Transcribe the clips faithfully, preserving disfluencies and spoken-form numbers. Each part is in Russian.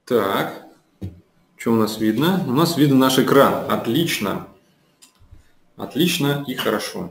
Так, что у нас видно? У нас видно наш экран. Отлично. Отлично и хорошо.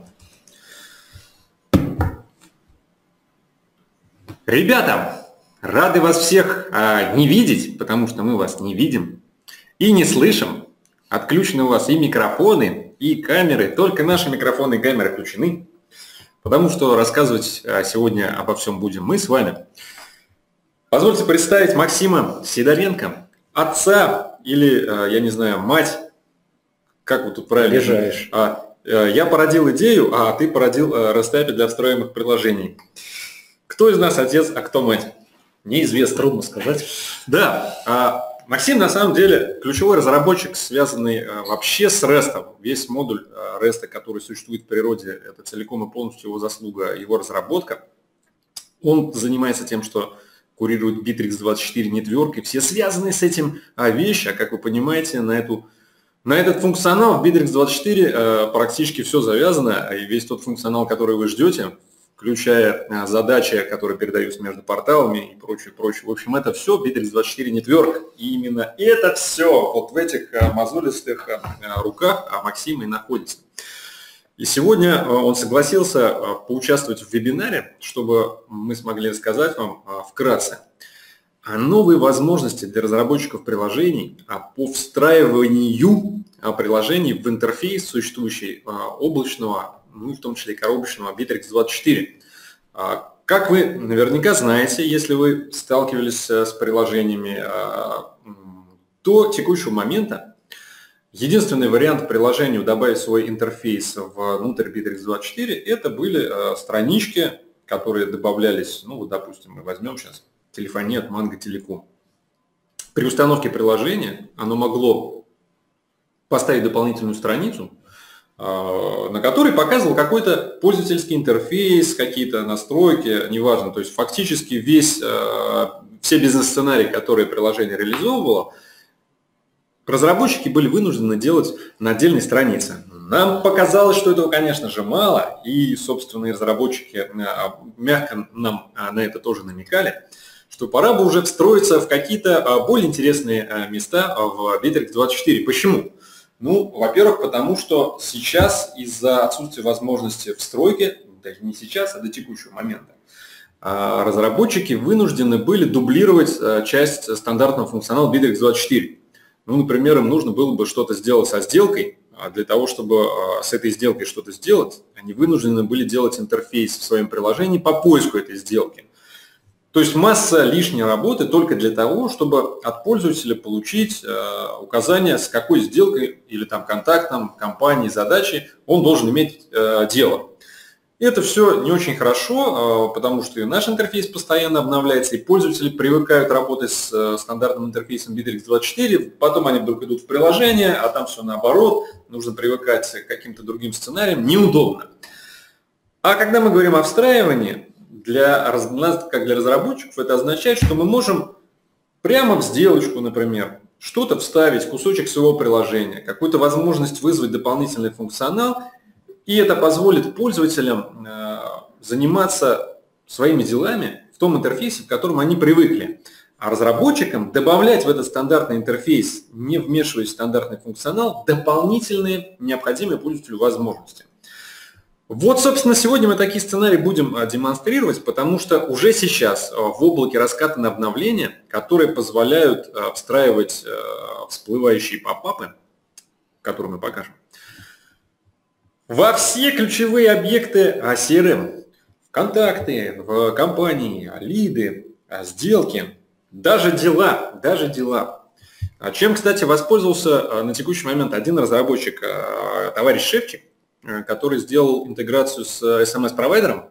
Ребята, рады вас всех а, не видеть, потому что мы вас не видим и не слышим. Отключены у вас и микрофоны, и камеры. Только наши микрофоны и камеры включены. Потому что рассказывать сегодня обо всем будем мы с вами. Позвольте представить Максима Сидоренко, отца или, я не знаю, мать. Как вот тут правильно? Обижаешь. Я породил идею, а ты породил растапи для встроенных приложений. Кто из нас отец, а кто мать? Неизвестно, трудно сказать. Да, Максим на самом деле ключевой разработчик, связанный вообще с REST. Весь модуль REST, который существует в природе, это целиком и полностью его заслуга, его разработка. Он занимается тем, что курирует Bittrex двадцать четыре Network и все связанные с этим вещи. А как вы понимаете, на, эту, на этот функционал в Bittrex двадцать четыре практически все завязано. И весь тот функционал, который вы ждете, включая задачи, которые передаются между порталами и прочее, прочее. В общем, это все Bittrex двадцать четыре Network. И именно это все вот в этих мозолистых руках Максима и находится. И сегодня он согласился поучаствовать в вебинаре, чтобы мы смогли рассказать вам вкратце о новой возможности для разработчиков приложений по встраиванию приложений в интерфейс существующий облачного, ну и в том числе коробочного Bittrex двадцать четыре. Как вы наверняка знаете, если вы сталкивались с приложениями, до текущего момента единственный вариант приложению добавить свой интерфейс внутрь Bittrex двадцать четыре, это были странички, которые добавлялись, ну вот, допустим, мы возьмем сейчас телефонию от Mango Telecom. При установке приложения оно могло поставить дополнительную страницу, на которой показывал какой-то пользовательский интерфейс, какие-то настройки, неважно. То есть фактически весь, все бизнес-сценарии, которые приложение реализовывало, разработчики были вынуждены делать на отдельной странице. Нам показалось, что этого, конечно же, мало, и, собственно, разработчики мягко нам на это тоже намекали, что пора бы уже встроиться в какие-то более интересные места в Bittrex двадцать четыре. Почему? Ну, во-первых, потому что сейчас из-за отсутствия возможности встройки, даже не сейчас, а до текущего момента, разработчики вынуждены были дублировать часть стандартного функционала Bittrex двадцать четыре. Ну, например, им нужно было бы что-то сделать со сделкой. А для того, чтобы с этой сделкой что-то сделать, они вынуждены были делать интерфейс в своем приложении по поиску этой сделки. То есть масса лишней работы только для того, чтобы от пользователя получить указание, с какой сделкой или там контактом, компанией, задачей он должен иметь дело. И это все не очень хорошо, потому что и наш интерфейс постоянно обновляется, и пользователи привыкают работать с стандартным интерфейсом Bittrex двадцать четыре, потом они вдруг идут в приложение, а там все наоборот, нужно привыкать к каким-то другим сценариям, неудобно. А когда мы говорим о встраивании, для нас, как для разработчиков, это означает, что мы можем прямо в сделочку, например, что-то вставить, кусочек своего приложения, какую-то возможность вызвать дополнительный функционал, и это позволит пользователям заниматься своими делами в том интерфейсе, в котором они привыкли. А разработчикам добавлять в этот стандартный интерфейс, не вмешиваясь в стандартный функционал, дополнительные необходимые пользователю возможности. Вот, собственно, сегодня мы такие сценарии будем демонстрировать, потому что уже сейчас в облаке раскатаны обновления, которые позволяют встраивать всплывающие попапы, которые мы покажем, во все ключевые объекты си эр эм, в контакты, в компании, лиды, сделки, даже дела, даже дела. Чем, кстати, воспользовался на текущий момент один разработчик, товарищ Шевчик, который сделал интеграцию с эс эм эс-провайдером,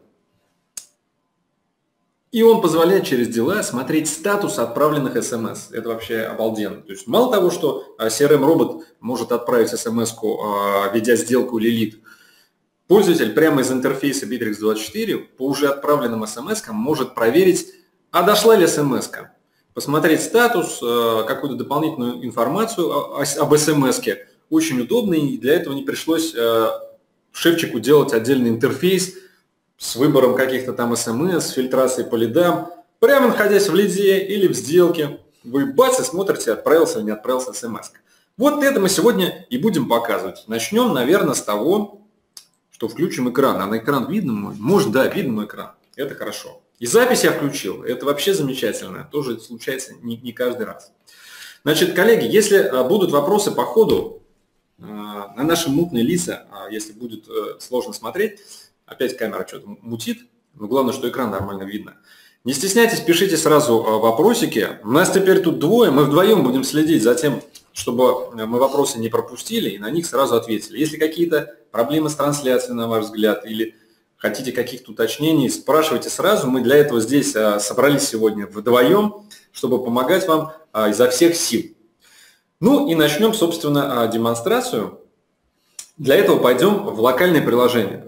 и он позволяет через дела смотреть статус отправленных эс эм эс. Это вообще обалденно. То есть мало того, что си эр эм-робот может отправить эс эм эс-ку, ведя сделку или лид, пользователь прямо из интерфейса Bittrex двадцать четыре по уже отправленным эс эм эс-кам может проверить, а дошла ли эс эм эс-ка, посмотреть статус, какую-то дополнительную информацию об эс эм эс-ке. Очень удобно, и для этого не пришлось Шевчику делать отдельный интерфейс с выбором каких-то там эс эм эс, фильтрацией по лидам, прямо находясь в лиде или в сделке, вы бац и смотрите, отправился или не отправился смс. Вот это мы сегодня и будем показывать. Начнем, наверное, с того, что включим экран. А на экран видно мой? Может, да, видно мой экран. Это хорошо. И запись я включил. Это вообще замечательно. Тоже случается не, не каждый раз. Значит, коллеги, если будут вопросы по ходу, на наши мутные лица, если будет сложно смотреть, опять камера что-то мутит, но главное, что экран нормально видно. Не стесняйтесь, пишите сразу вопросики. У нас теперь тут двое, мы вдвоем будем следить за тем, чтобы мы вопросы не пропустили и на них сразу ответили. Если какие-то проблемы с трансляцией, на ваш взгляд, или хотите каких-то уточнений, спрашивайте сразу. Мы для этого здесь собрались сегодня вдвоем, чтобы помогать вам изо всех сил. Ну и начнем, собственно, демонстрацию. Для этого пойдем в локальное приложение.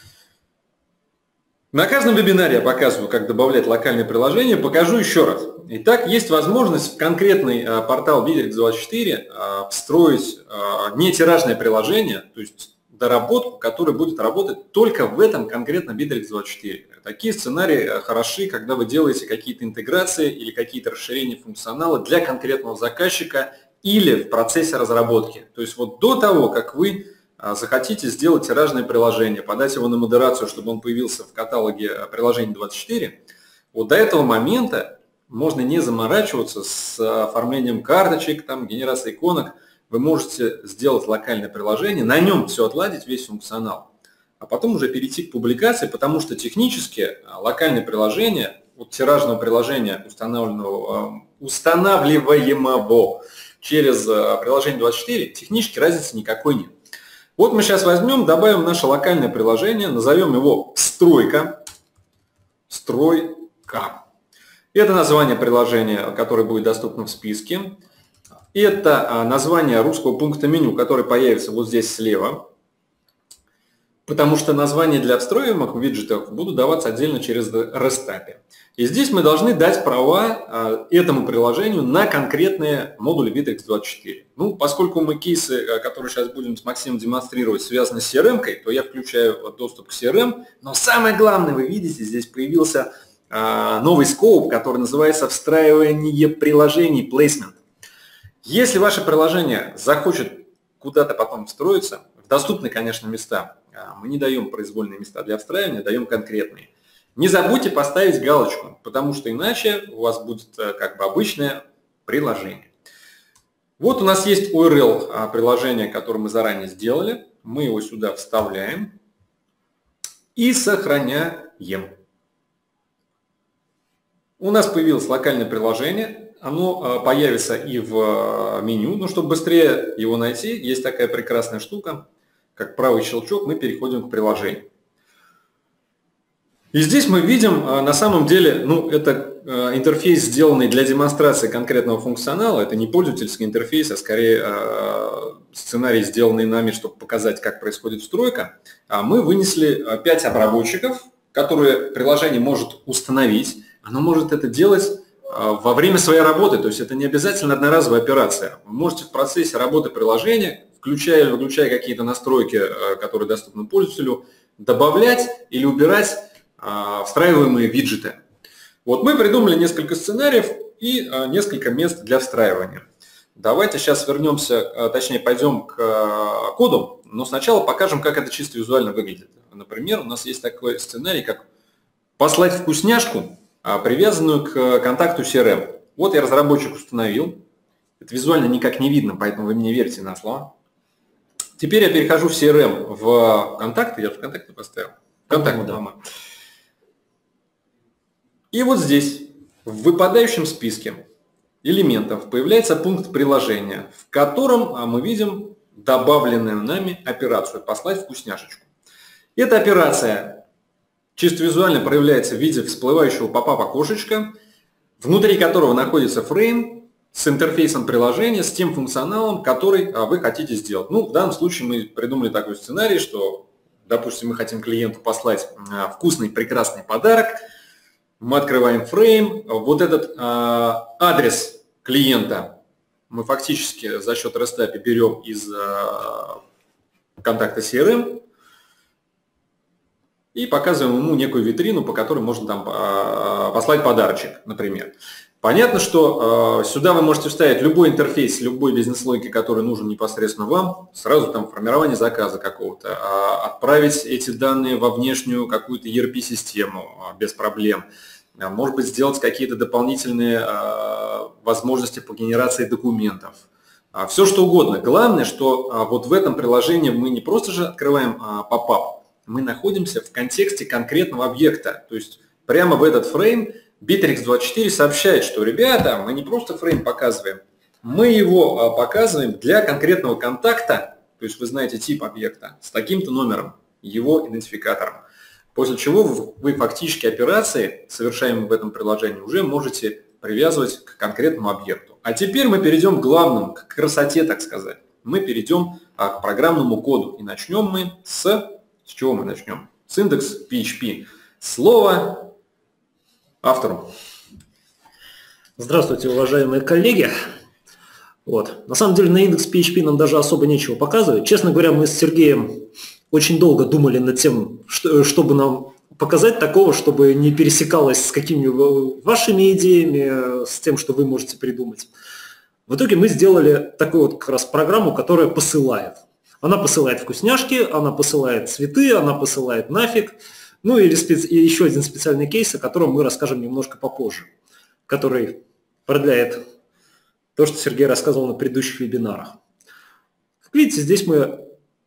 На каждом вебинаре я показываю, как добавлять локальное приложение. Покажу еще раз. Итак, есть возможность в конкретный портал Bittrex двадцать четыре встроить не тиражное приложение, то есть доработку, которая будет работать только в этом конкретном Bittrex двадцать четыре. Такие сценарии хороши, когда вы делаете какие-то интеграции или какие-то расширения функционала для конкретного заказчика или в процессе разработки. То есть вот до того, как вы захотите сделать тиражное приложение, подать его на модерацию, чтобы он появился в каталоге приложений двадцать четыре, вот до этого момента можно не заморачиваться с оформлением карточек, там, генерацией иконок. Вы можете сделать локальное приложение, на нем все отладить, весь функционал, а потом уже перейти к публикации, потому что технически локальное приложение от тиражного приложения, устанавливаемого, устанавливаемого через приложение двадцать четыре, технически разницы никакой нет. Вот мы сейчас возьмем, добавим наше локальное приложение, назовем его «Стройка». Стройка. Это название приложения, которое будет доступно в списке. Это название русского пункта меню, который появится вот здесь слева. Потому что названия для встроенных виджетов будут даваться отдельно через REST эй пи ай. И здесь мы должны дать права этому приложению на конкретные модули Bittrex двадцать четыре. Ну, поскольку мы кейсы, которые сейчас будем с Максимом демонстрировать, связаны с си эр эм-кой, то я включаю доступ к си эр эм. Но самое главное, вы видите, здесь появился новый скоуп, который называется «Встраивание приложений Placement». Если ваше приложение захочет куда-то потом встроиться, в доступные, конечно, места, мы не даем произвольные места для встраивания, даем конкретные. Не забудьте поставить галочку, потому что иначе у вас будет как бы обычное приложение. Вот у нас есть ю ар эл приложения, которое мы заранее сделали. Мы его сюда вставляем и сохраняем. У нас появилось локальное приложение. Оно появится и в меню. Но чтобы быстрее его найти, есть такая прекрасная штука, как правый щелчок, мы переходим к приложению. И здесь мы видим, на самом деле, ну, это интерфейс, сделанный для демонстрации конкретного функционала. Это не пользовательский интерфейс, а скорее сценарий, сделанный нами, чтобы показать, как происходит встройка. А мы вынесли пять обработчиков, которые приложение может установить. Оно может это делать во время своей работы, то есть это не обязательно одноразовая операция. Вы можете в процессе работы приложения, включая или выключая какие-то настройки, которые доступны пользователю, добавлять или убирать встраиваемые виджеты. Вот мы придумали несколько сценариев и несколько мест для встраивания. Давайте сейчас вернемся, точнее пойдем к коду, но сначала покажем, как это чисто визуально выглядит. Например, у нас есть такой сценарий, как послать вкусняшку, привязанную к контакту си эр эм. Вот я разработчик установил. Это визуально никак не видно, поэтому вы мне верьте на слово. Теперь я перехожу в си эр эм, в контакты. Я в контакты поставил. Контакты, да. И вот здесь, в выпадающем списке элементов, появляется пункт приложения, в котором мы видим добавленную нами операцию «Послать вкусняшечку». Эта операция чисто визуально проявляется в виде всплывающего поп-ап окошечка, внутри которого находится фрейм с интерфейсом приложения, с тем функционалом, который вы хотите сделать. Ну, в данном случае мы придумали такой сценарий, что, допустим, мы хотим клиенту послать вкусный, прекрасный подарок. Мы открываем фрейм. Вот этот адрес клиента мы фактически за счет REST эй пи ай берем из контакта си эр эм и показываем ему некую витрину, по которой можно там послать подарочек, например. Понятно, что э, сюда вы можете вставить любой интерфейс, любой бизнес-логики, который нужен непосредственно вам, сразу там формирование заказа какого-то, э, отправить эти данные во внешнюю какую-то и эр пи-систему э, без проблем, э, может быть, сделать какие-то дополнительные э, возможности по генерации документов, э, все что угодно. Главное, что э, вот в этом приложении мы не просто же открываем э, поп-ап, мы находимся в контексте конкретного объекта, то есть прямо в этот фрейм Bittrex двадцать четыре сообщает, что, ребята, мы не просто фрейм показываем, мы его показываем для конкретного контакта, то есть вы знаете тип объекта, с таким-то номером, его идентификатором. После чего вы фактически операции, совершаемые в этом приложении, уже можете привязывать к конкретному объекту. А теперь мы перейдем к главному, к красоте, так сказать. Мы перейдем к программному коду. И начнем мы с... С чего мы начнем? С индекс пи эйч пи. Слово автору. Здравствуйте, уважаемые коллеги. Вот. На самом деле на индекс пи эйч пи нам даже особо нечего показывать. Честно говоря, мы с Сергеем очень долго думали над тем, что, чтобы нам показать такого, чтобы не пересекалось с какими-нибудь вашими идеями, с тем, что вы можете придумать. В итоге мы сделали такую вот как раз программу, которая посылает. Она посылает вкусняшки, она посылает цветы, она посылает нафиг. Ну или специ... и еще один специальный кейс, о котором мы расскажем немножко попозже, который продляет то, что Сергей рассказывал на предыдущих вебинарах. Как видите, здесь мы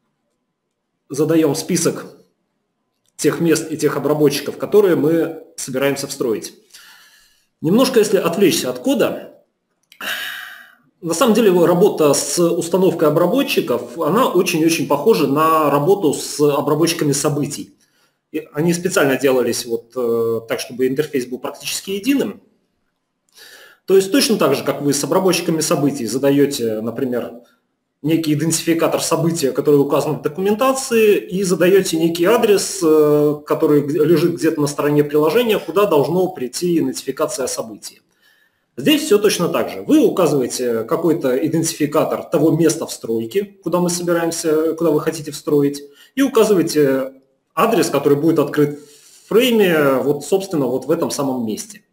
задаем список тех мест и тех обработчиков, которые мы собираемся встроить. Немножко, если отвлечься от кода, на самом деле работа с установкой обработчиков, она очень-очень похожа на работу с обработчиками событий. Они специально делались вот э, так, чтобы интерфейс был практически единым. То есть точно так же, как вы с обработчиками событий задаете, например, некий идентификатор события, который указан в документации, и задаете некий адрес, э, который лежит где-то на стороне приложения, куда должно прийти идентификация события. Здесь все точно так же. Вы указываете какой-то идентификатор того места в стройке, куда мы собираемся, куда вы хотите встроить, и указываете адрес, который будет открыт в фрейме, вот, собственно, вот в этом самом месте.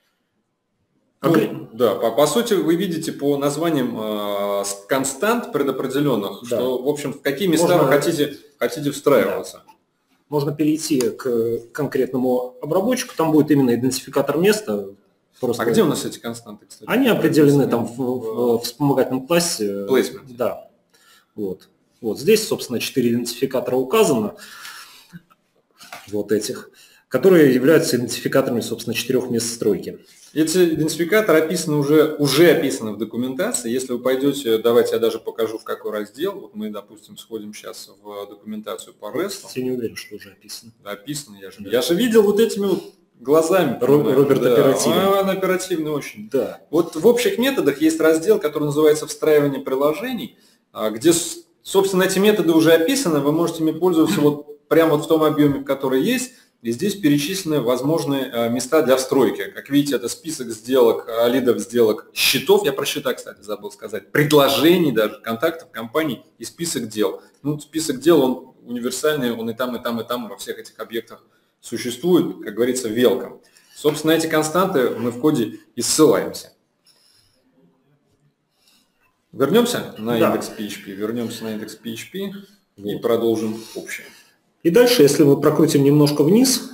Ну, да, по, по сути, вы видите по названиям э, констант предопределенных, да, что, в общем, в какие места Можно... вы хотите, хотите встраиваться. Да. Можно перейти к конкретному обработчику, там будет именно идентификатор места. Просто... А где у нас эти константы, кстати? Они определены там в, в, в вспомогательном классе. Placement. Да. Вот. Вот здесь, собственно, четыре идентификатора указано. Вот этих, которые являются идентификаторами, собственно, четырех мест стройки. Эти идентификаторы описаны уже, уже описаны в документации. Если вы пойдете, давайте я даже покажу, в какой раздел. Вот мы, допустим, сходим сейчас в документацию по REST. Я не уверен, что уже описано. Описано, я же, да. я же видел вот этими вот глазами. Ро- Роберт да. оперативный. А, он оперативный очень. Да. Вот в общих методах есть раздел, который называется «Встраивание приложений», где, собственно, эти методы уже описаны. Вы можете ими пользоваться вот прямо вот в том объеме, который есть, и здесь перечислены возможные места для встройки. Как видите, это список сделок, лидов сделок, счетов, я про счета, кстати, забыл сказать, предложений даже, контактов, компаний и список дел. Ну, список дел, он универсальный, он и там, и там, и там, во всех этих объектах существует, как говорится, welcome. Собственно, эти константы мы в коде и ссылаемся. Вернемся на да. индекс пи эйч пи, вернемся на индекс пи эйч пи и продолжим общее. И дальше, если мы прокрутим немножко вниз,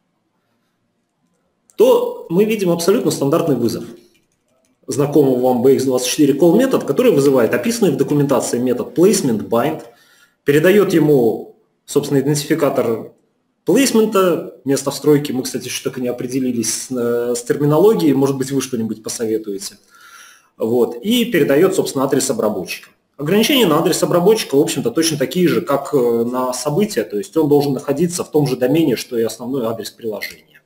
то мы видим абсолютно стандартный вызов знакомого вам би икс двадцать четыре call метод, который вызывает описанный в документации метод placement bind, передает ему, собственно, идентификатор плейсмента, место встройки. Мы, кстати, еще так и не определились с, с терминологией, может быть, вы что-нибудь посоветуете. Вот, и передает, собственно, адрес обработчика. Ограничения на адрес обработчика, в общем-то, точно такие же, как на события, то есть он должен находиться в том же домене, что и основной адрес приложения.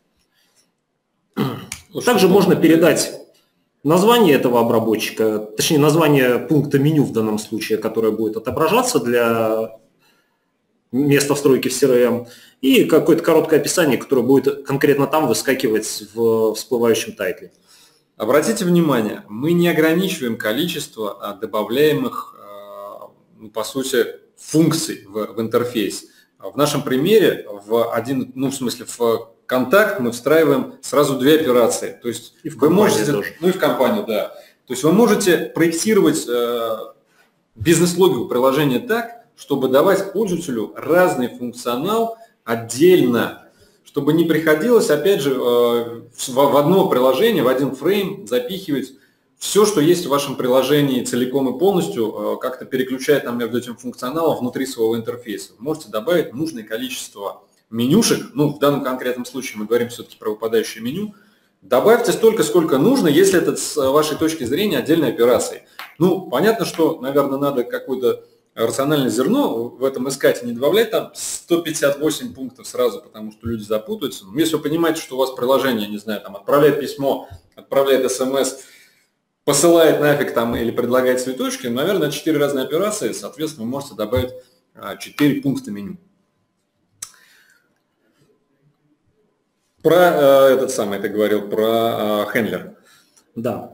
Также можно передать название этого обработчика, точнее название пункта меню в данном случае, которое будет отображаться для места встройки в си ар эм, и какое-то короткое описание, которое будет конкретно там выскакивать в всплывающем тайтле. Обратите внимание, мы не ограничиваем количество добавляемых, ну, по сути, функций в, в интерфейс. В нашем примере, в один, ну, в смысле, в контакт мы встраиваем сразу две операции. То есть и в вы можете, тоже. ну и в компанию, да. То есть вы можете проектировать э, бизнес-логику приложения так, чтобы давать пользователю разный функционал отдельно, чтобы не приходилось, опять же, э, в, в одно приложение, в один фрейм запихивать все, что есть в вашем приложении целиком и полностью, как-то переключать там между этим функционалом внутри своего интерфейса. Вы можете добавить нужное количество менюшек, ну, в данном конкретном случае мы говорим все-таки про выпадающее меню, добавьте столько, сколько нужно, если это с вашей точки зрения отдельной операции. Ну, понятно, что, наверное, надо какое-то рациональное зерно в этом искать и не добавлять там сто пятьдесят восемь пунктов сразу, потому что люди запутаются. Но если вы понимаете, что у вас приложение, не знаю, там отправляет письмо, отправляет смс, посылает нафиг там или предлагает цветочки, наверное, четыре разные операции, соответственно, вы можете добавить четыре пункта меню. Про э, этот самый, ты говорил, про э, хендлер. Да.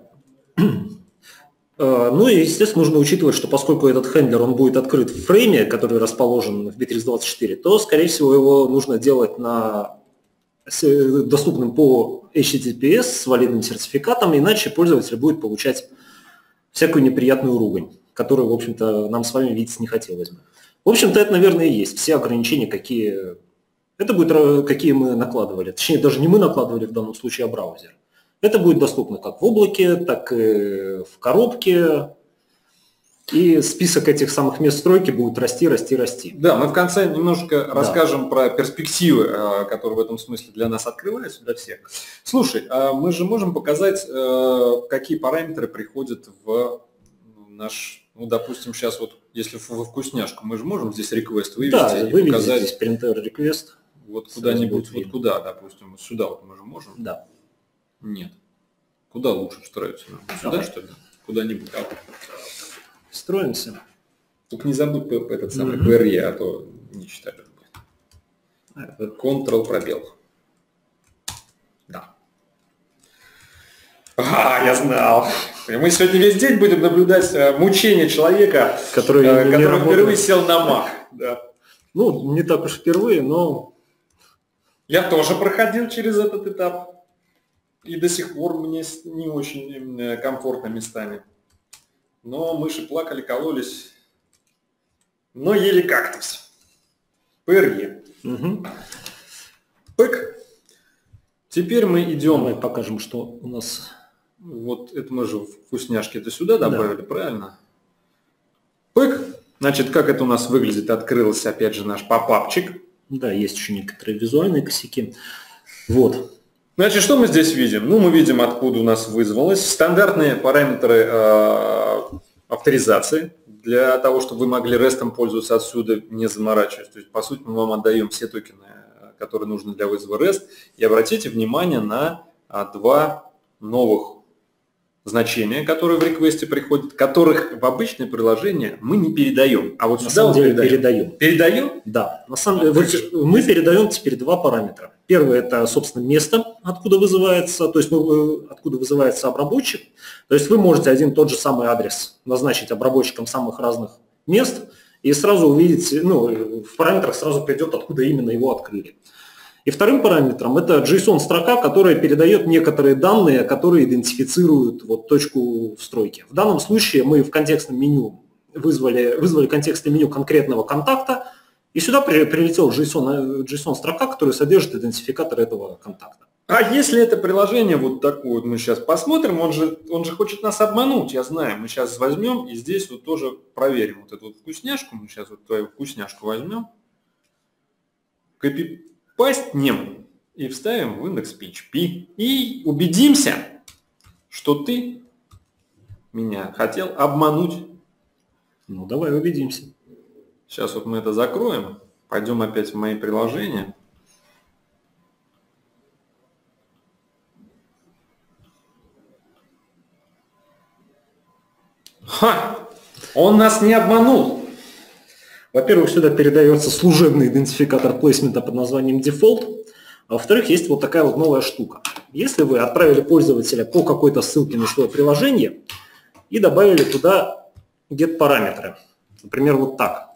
Ну и, естественно, нужно учитывать, что поскольку этот хендлер, он будет открыт в фрейме, который расположен в битрикс двадцать четыре, то, скорее всего, его нужно делать на доступным по эйч ти ти пи эс с валидным сертификатом, иначе пользователь будет получать всякую неприятную ругань, которую, в общем-то, нам с вами видеть не хотелось бы. В общем-то, это, наверное, и есть все ограничения, какие, это будет, какие мы накладывали. Точнее, даже не мы накладывали в данном случае, а браузер. Это будет доступно как в облаке, так и в коробке. И список этих самых мест стройки будет расти, расти, расти. Да, мы в конце немножко да. расскажем про перспективы, которые в этом смысле для нас открываются, для всех. Слушай, а мы же можем показать, какие параметры приходят в наш, ну, допустим, сейчас вот, если во вкусняшку, мы же можем здесь request вывести, да, и показать здесь printer request. Вот куда-нибудь, вот куда, допустим, вот сюда вот мы же можем? Да. Нет. Куда лучше встроиться? Сюда, Давай. Что ли? Куда-нибудь. А? Строимся. Только не забудь этот самый пи эр и, а то не читали. Ctrl пробел. Да. А, я знал. Мы сегодня весь день будем наблюдать мучение человека, который, который впервые сел на Mac. Да. Ну, не так уж впервые, но... Я тоже проходил через этот этап. И до сих пор мне не очень комфортно местами. Но мыши плакали, кололись, но ели кактус. пи эр и. Угу. Пык. Теперь мы идем. Давай покажем, что у нас. Вот это мы же вкусняшки это сюда добавили, да. Правильно? Пык. Значит, как это у нас выглядит? Открылся опять же наш попапчик. Да, есть еще некоторые визуальные косяки. Вот. Значит, что мы здесь видим? Ну, мы видим, откуда у нас вызвалось. Стандартные параметры э, авторизации для того, чтобы вы могли рестом пользоваться отсюда, не заморачиваясь. То есть, по сути, мы вам отдаем все токены, которые нужны для вызова REST. И обратите внимание на а, два новых значения, которые в реквесте приходят, которых в обычное приложение мы не передаем. А вот на сюда самом деле передаем. передаем. Передаем? Да. На самом деле, вот мы передаем теперь два параметра. Первый – это, собственно, место, откуда вызывается, то есть мы, откуда вызывается обработчик. То есть вы можете один и тот же самый адрес назначить обработчиком самых разных мест и сразу увидеть, ну, в параметрах сразу придет, откуда именно его открыли. И вторым параметром это JSON-строка, которая передает некоторые данные, которые идентифицируют вот точку встройки. В данном случае мы в контекстном меню вызвали, вызвали контекстное меню конкретного контакта, и сюда прилетел JSON, JSON-строка, которая содержит идентификатор этого контакта. А если это приложение вот такое, вот мы сейчас посмотрим, он же, он же хочет нас обмануть, я знаю. Мы сейчас возьмем и здесь вот тоже проверим вот эту вот вкусняшку. Мы сейчас вот твою вкусняшку возьмем, копипастнем и вставим в индекс пи эйч пи. И убедимся, что ты меня хотел обмануть. Ну, давай убедимся. Сейчас вот мы это закроем, пойдем опять в мои приложения. Ха! Он нас не обманул. Во-первых, сюда передается служебный идентификатор плейсмента под названием Default. А во-вторых, есть вот такая вот новая штука. Если вы отправили пользователя по какой-то ссылке на свое приложение и добавили туда get-параметры, например, вот так.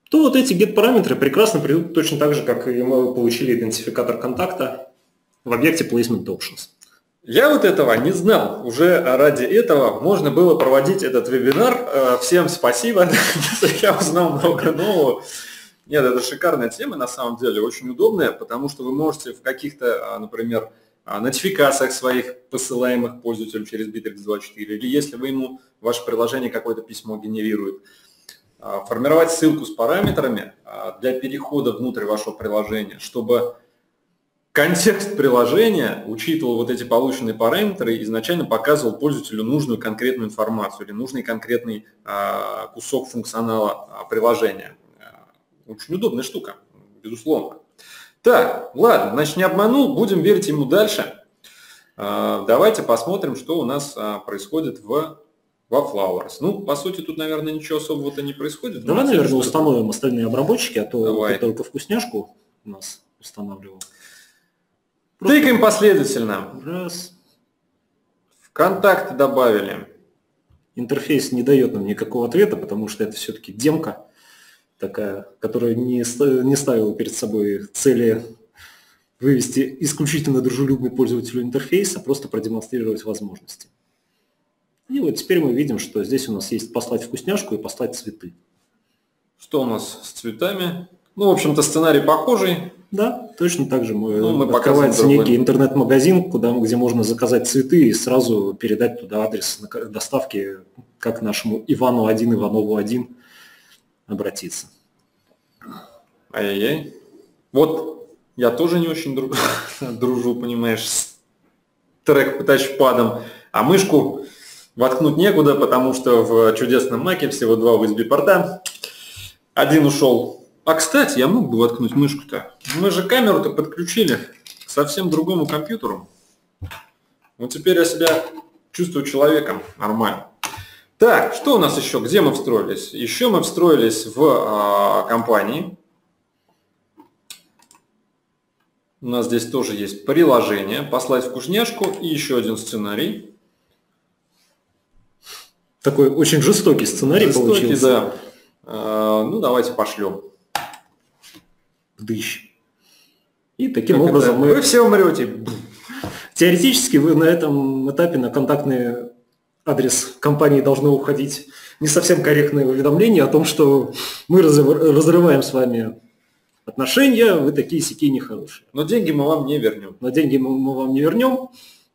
то вот эти get-параметры прекрасно придут точно так же, как и мы получили идентификатор контакта в объекте placement options. Я вот этого не знал. Уже ради этого можно было проводить этот вебинар. Всем спасибо. Я узнал много нового. Нет, это шикарная тема на самом деле, очень удобная, потому что вы можете в каких-то, например, нотификациях своих, посылаемых пользователю через Bittrex двадцать четыре, или если вы ему ваше приложение какое-то письмо генерирует, формировать ссылку с параметрами для перехода внутрь вашего приложения, чтобы контекст приложения учитывал вот эти полученные параметры и изначально показывал пользователю нужную конкретную информацию или нужный конкретный кусок функционала приложения. Очень удобная штука, безусловно. Так, ладно, значит, не обманул, будем верить ему дальше. Давайте посмотрим, что у нас происходит в во Flowers. Ну, по сути, тут, наверное, ничего особого-то не происходит. Давай, наверное, установим остальные обработчики, а то Давай. ты только вкусняшку у нас устанавливал. Просто... Тыкаем последовательно. Раз. В контакты добавили. Интерфейс не дает нам никакого ответа, потому что это все-таки демка такая, которая не, не ставила перед собой цели вывести исключительно дружелюбный пользователю интерфейс, а просто продемонстрировать возможности. И вот теперь мы видим, что здесь у нас есть послать вкусняшку и послать цветы. Что у нас с цветами? Ну, в общем-то, сценарий похожий. Да, точно так же мы, ну, мы открывается некий интернет-магазин, куда, где можно заказать цветы и сразу передать туда адрес доставки, как нашему Ивану один, Иванову один обратиться. Ай-яй-яй. Вот я тоже не очень дружу, дружу, понимаешь, с трек-тачпадом, а мышку воткнуть некуда, потому что в чудесном маке всего два ю эс би-порта. Один ушел. А, кстати, я мог бы воткнуть мышку-то. Мы же камеру-то подключили к совсем другому компьютеру. Вот теперь я себя чувствую человеком нормально. Так, что у нас еще? Где мы встроились? Еще мы встроились в э, компании. У нас здесь тоже есть приложение. Послать вкусняшку и еще один сценарий. Такой очень жестокий сценарий жестокий, получился. Да. Э, ну, давайте пошлем. Дыщ. И таким как образом это? мы... Вы все умрете. Теоретически вы на этом этапе на контактный адрес компании должны уходить не совсем корректное уведомление о том, что мы разрываем с вами отношения, вы такие-сякие нехорошие. Но деньги мы вам не вернем. Но деньги мы вам не вернем.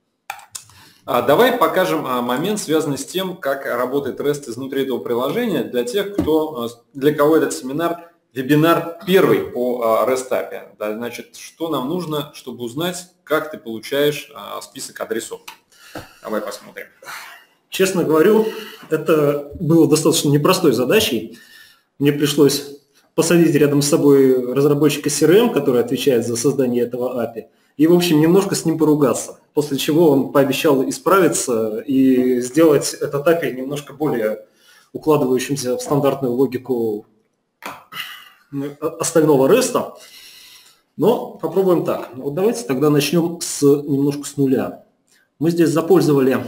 А давай покажем а, момент, связанный с тем, как работает REST изнутри этого приложения для тех, кто, для кого этот семинар, вебинар первый по а, REST-апе. Да, значит, что нам нужно, чтобы узнать, как ты получаешь а, список адресов. Давай посмотрим. Честно говорю, это было достаточно непростой задачей. Мне пришлось посадить рядом с собой разработчика си эр эм, который отвечает за создание этого эй пи ай, и, в общем, немножко с ним поругаться. После чего он пообещал исправиться и сделать этот эй пи ай немножко более укладывающимся в стандартную логику остального REST. Но попробуем так. Вот давайте тогда начнем с, немножко с нуля. Мы здесь запользовали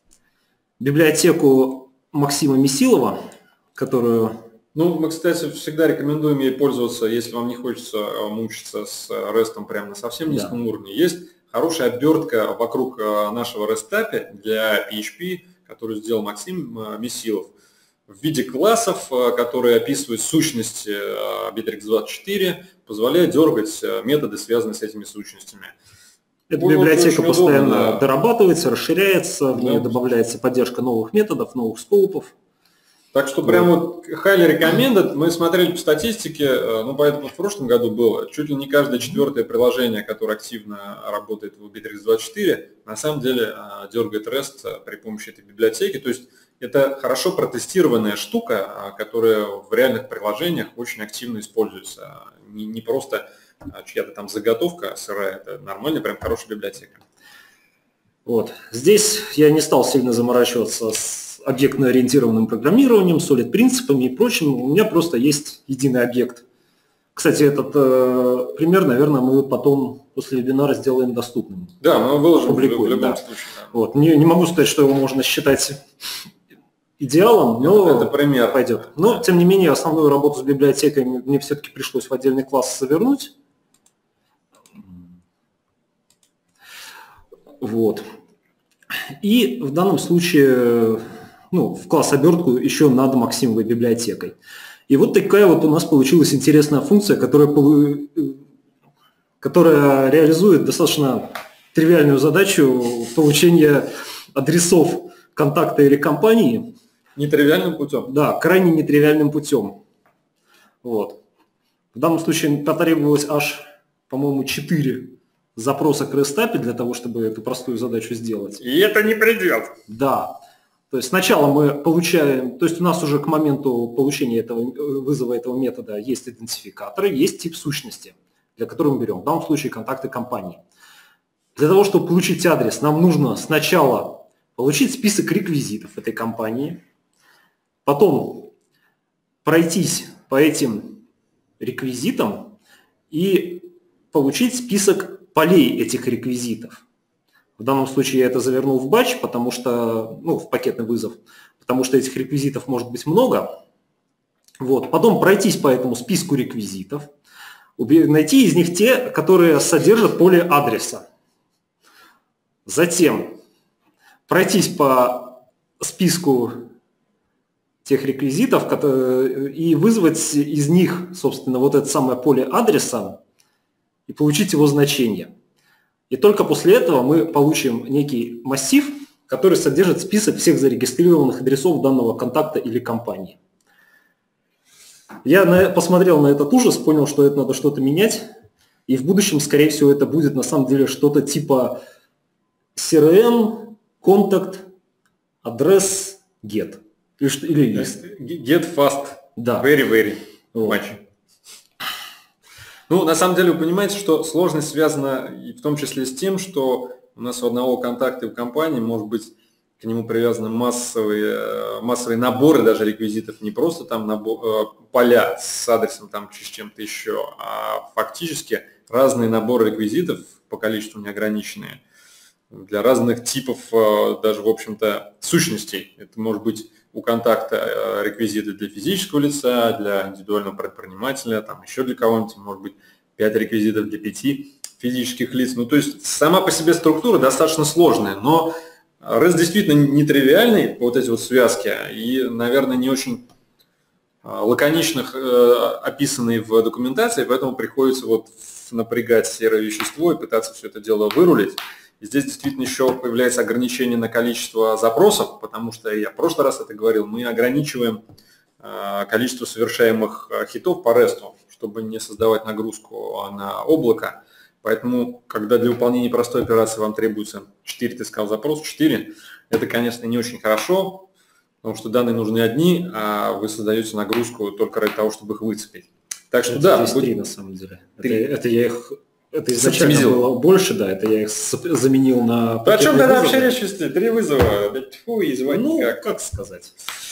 библиотеку Максима Месилова, которую... Ну, мы, кстати, всегда рекомендуем ей пользоваться, если вам не хочется мучиться с REST прямо на совсем низком да. уровне. Есть хорошая обертка вокруг нашего REST эй пи ай для пи эйч пи, которую сделал Максим Месилов, в виде классов, которые описывают сущности Bittrex двадцать четыре, позволяет дергать методы, связанные с этими сущностями. Эта вот библиотека постоянно удобно, да. дорабатывается, расширяется, в нее да. добавляется поддержка новых методов, новых скоупов. Так что прям вот highly recommended. Мы смотрели по статистике, ну поэтому в прошлом году было чуть ли не каждое четвертое приложение, которое активно работает в Bittrex двадцать четыре, на самом деле дергает REST при помощи этой библиотеки. То есть это хорошо протестированная штука, которая в реальных приложениях очень активно используется. Не, не просто чья-то там заготовка сырая, это нормальная, прям хорошая библиотека. Вот. Здесь я не стал сильно заморачиваться с объектно-ориентированным программированием, solid принципами и прочим. У меня просто есть единый объект. Кстати, этот э, пример, наверное, мы потом после вебинара сделаем доступным. Да, мы выложим в любом да. случае. Да. Вот. Не, не могу сказать, что его можно считать идеалом, но это пример. Пойдет. Но, тем не менее, основную работу с библиотекой мне все-таки пришлось в отдельный класс завернуть. Вот. И в данном случае, ну, в класс обертку еще над Максимовой библиотекой. И вот такая вот у нас получилась интересная функция, которая, которая реализует достаточно тривиальную задачу получения адресов контакта или компании. Нетривиальным путем? Да, крайне нетривиальным путем. Вот. В данном случае потребовалось аж, по-моему, четыре запроса к REST эй пи ай для того, чтобы эту простую задачу сделать. И это не предел. Да. То есть сначала мы получаем, то есть у нас уже к моменту получения этого вызова этого метода есть идентификаторы, есть тип сущности, для которого мы берем, в данном случае контакты компании. Для того, чтобы получить адрес, нам нужно сначала получить список реквизитов этой компании, потом пройтись по этим реквизитам и получить список полей этих реквизитов. В данном случае я это завернул в батч, потому что, ну, в пакетный вызов, потому что этих реквизитов может быть много. Вот. Потом пройтись по этому списку реквизитов, найти из них те, которые содержат поле адреса. Затем пройтись по списку тех реквизитов и вызвать из них, собственно, вот это самое поле адреса и получить его значение. И только после этого мы получим некий массив, который содержит список всех зарегистрированных адресов данного контакта или компании. Я на, посмотрел на этот ужас, понял, что это надо что-то менять, и в будущем, скорее всего, это будет на самом деле что-то типа си эр эм, контакт, адрес, get. Или list. Get fast, да. very, very вот. much. Ну, на самом деле, вы понимаете, что сложность связана и в том числе с тем, что у нас у одного контакта и в компании может быть к нему привязаны массовые, массовые наборы даже реквизитов, не просто там набор, поля с адресом там с чем-то еще, а фактически разные наборы реквизитов по количеству неограниченные для разных типов даже, в общем-то, сущностей. Это может быть у контакта реквизиты для физического лица, для индивидуального предпринимателя, там еще для кого-нибудь, может быть, пять реквизитов для пяти физических лиц. Ну, то есть сама по себе структура достаточно сложная, но REST действительно нетривиальный, вот эти вот связки, и, наверное, не очень лаконично описанный в документации, поэтому приходится вот напрягать серое вещество и пытаться все это дело вырулить. И здесь действительно еще появляется ограничение на количество запросов, потому что я в прошлый раз это говорил, мы ограничиваем количество совершаемых хитов по REST, чтобы не создавать нагрузку на облако. Поэтому, когда для выполнения простой операции вам требуется четыре, ты сказал запрос, четыре, это, конечно, не очень хорошо, потому что данные нужны одни, а вы создаете нагрузку только ради того, чтобы их выцепить. Так что это да. Здесь три, на самом деле. Это, это я их... Это изначально было больше, да, это я их заменил на... Да о чем тогда вообще речь вести? Три вызова, тьфу, и звонить ну, как. как сказать.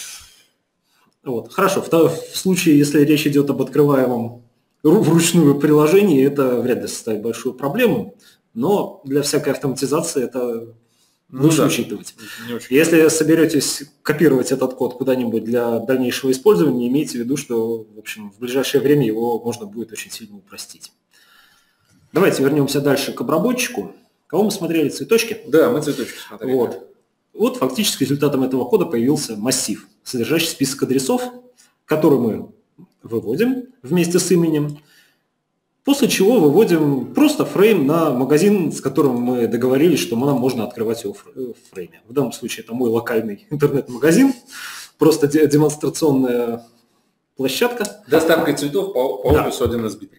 Вот. Хорошо, в, в случае, если речь идет об открываемом вручную приложении, это вряд ли составит большую проблему, но для всякой автоматизации это ну, лучше да. учитывать. Если хорошо. соберетесь копировать этот код куда-нибудь для дальнейшего использования, имейте в виду, что в общем, в ближайшее время его можно будет очень сильно упростить. Давайте вернемся дальше к обработчику. Кого мы смотрели? Цветочки? Да, мы цветочки смотрели. Вот. Вот фактически результатом этого кода появился массив, содержащий список адресов, который мы выводим вместе с именем, после чего выводим просто фрейм на магазин, с которым мы договорились, что нам можно открывать его в фрейме. В данном случае это мой локальный интернет-магазин, просто демонстрационная площадка. Доставка цветов по, по офису один эс Bittrex.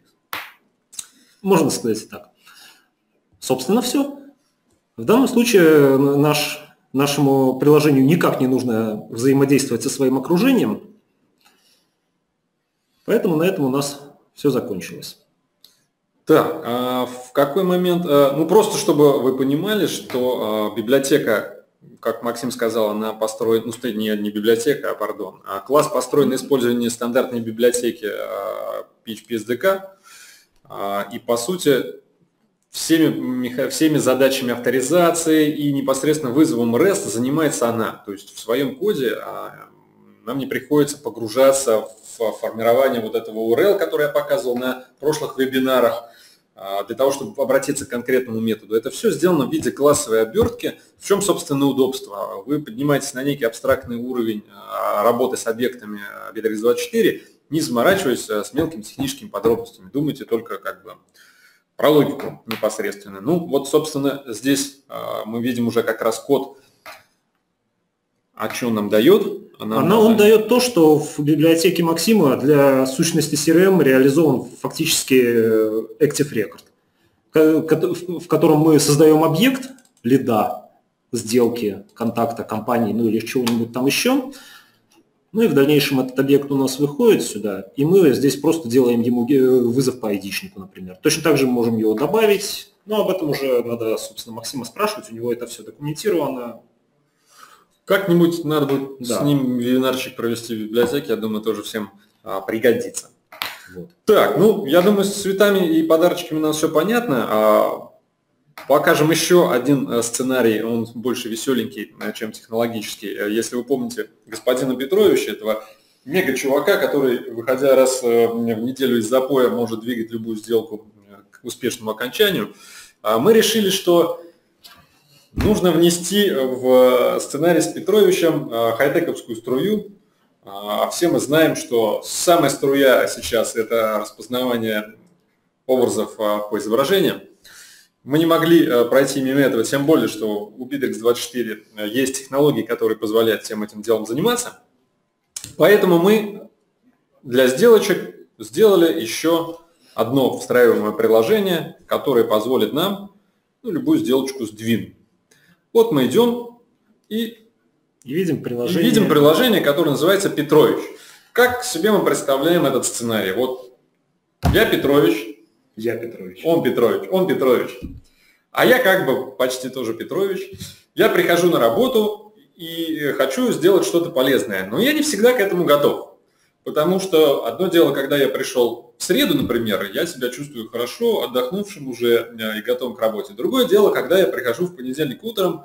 Можно сказать так. Собственно, все. В данном случае наш, нашему приложению никак не нужно взаимодействовать со своим окружением, поэтому на этом у нас все закончилось. Так, а в какой момент, ну просто чтобы вы понимали, что библиотека, как Максим сказал, она построена, ну не, не библиотека, а пардон, а класс построен на использовании стандартной библиотеки пи эйч пи эс ди кей, и по сути всеми, всеми задачами авторизации и непосредственно вызовом REST занимается она. То есть в своем коде нам не приходится погружаться в формирование вот этого ю ар эл, который я показывал на прошлых вебинарах, для того, чтобы обратиться к конкретному методу. Это все сделано в виде классовой обертки. В чем, собственно, удобство? Вы поднимаетесь на некий абстрактный уровень работы с объектами битрекс двадцать четыре, не заморачиваясь с мелкими техническими подробностями. Думайте только как бы про логику непосредственно. Ну, вот, собственно, здесь мы видим уже как раз код. А что он нам дает? Она, Она он дает то, что в библиотеке Максима для сущности си ар эм реализован фактически Active Record, в котором мы создаем объект лида, сделки, контакта, компании, ну или чего-нибудь там еще. Ну и в дальнейшем этот объект у нас выходит сюда, и мы здесь просто делаем ему вызов по айдишнику, например. Точно так же мы можем его добавить, но об этом уже надо, собственно, Максима спрашивать, у него это все документировано. Как-нибудь надо будет да. с ним вебинарчик провести в библиотеке, я думаю, тоже всем а, пригодится. Вот. Так, ну, я думаю, с цветами и подарочками у нас все понятно. А, покажем еще один сценарий, он больше веселенький, чем технологический. Если вы помните господина Петровича, этого мега-чувака, который, выходя раз в неделю из запоя, может двигать любую сделку к успешному окончанию, мы решили, что нужно внести в сценарий с Петровичем хай-тековскую струю. Все мы знаем, что самая струя сейчас – это распознавание образов по изображениям. Мы не могли пройти мимо этого, тем более, что у битрекс двадцать четыре есть технологии, которые позволяют всем этим делом заниматься. Поэтому мы для сделочек сделали еще одно встраиваемое приложение, которое позволит нам ну, любую сделочку сдвинуть. Вот мы идем и, и, видим приложение. и видим приложение, которое называется Петрович. Как себе мы представляем этот сценарий? Вот я Петрович, я Петрович, он Петрович, он Петрович, а я как бы почти тоже Петрович. Я прихожу на работу и хочу сделать что-то полезное, но я не всегда к этому готов. Потому что одно дело, когда я пришел в среду, например, я себя чувствую хорошо, отдохнувшим уже и готовым к работе. Другое дело, когда я прихожу в понедельник утром,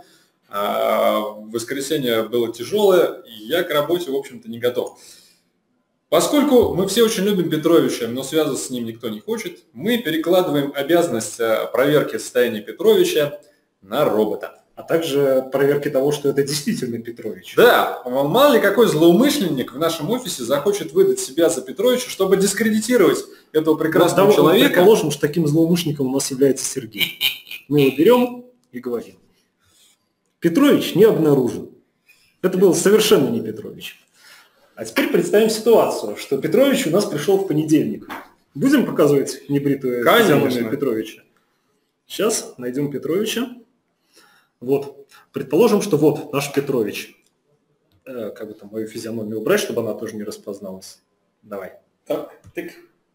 в воскресенье было тяжелое, и я к работе, в общем-то, не готов. Поскольку мы все очень любим Петровича, но связываться с ним никто не хочет, мы перекладываем обязанность проверки состояния Петровича на робота. А также проверки того, что это действительно Петрович. Да, мало ли какой злоумышленник в нашем офисе захочет выдать себя за Петровича, чтобы дискредитировать этого прекрасного ну, человека. Предположим, что таким злоумышленником у нас является Сергей. Мы его берем и говорим. Петрович не обнаружен. Это был совершенно не Петрович. А теперь представим ситуацию, что Петрович у нас пришел в понедельник. Будем показывать небритую физиономию Петровича? Сейчас найдем Петровича. Вот, предположим, что вот наш Петрович. Э, как бы там мою физиономию убрать, чтобы она тоже не распозналась. Давай. Так, тык.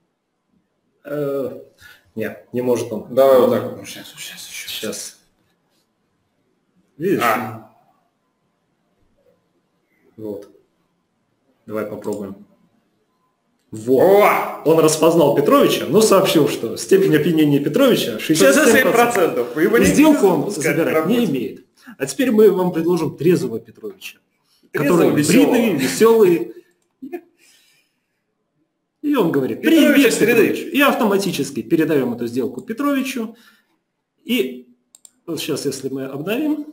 Э, нет, не может он. Давай вот так вот. Сейчас, сейчас, сейчас. Сейчас. Видишь? А. Вот. Давай попробуем. Вот. О! Он распознал Петровича, но сообщил, что степень опьянения Петровича шестьдесят семь процентов. Сделку он забирать не имеет. А теперь мы вам предложим трезвого Петровича, который бритый, веселый. И он говорит: привет, Петрович. И автоматически передаем эту сделку Петровичу. И вот сейчас, если мы обновим,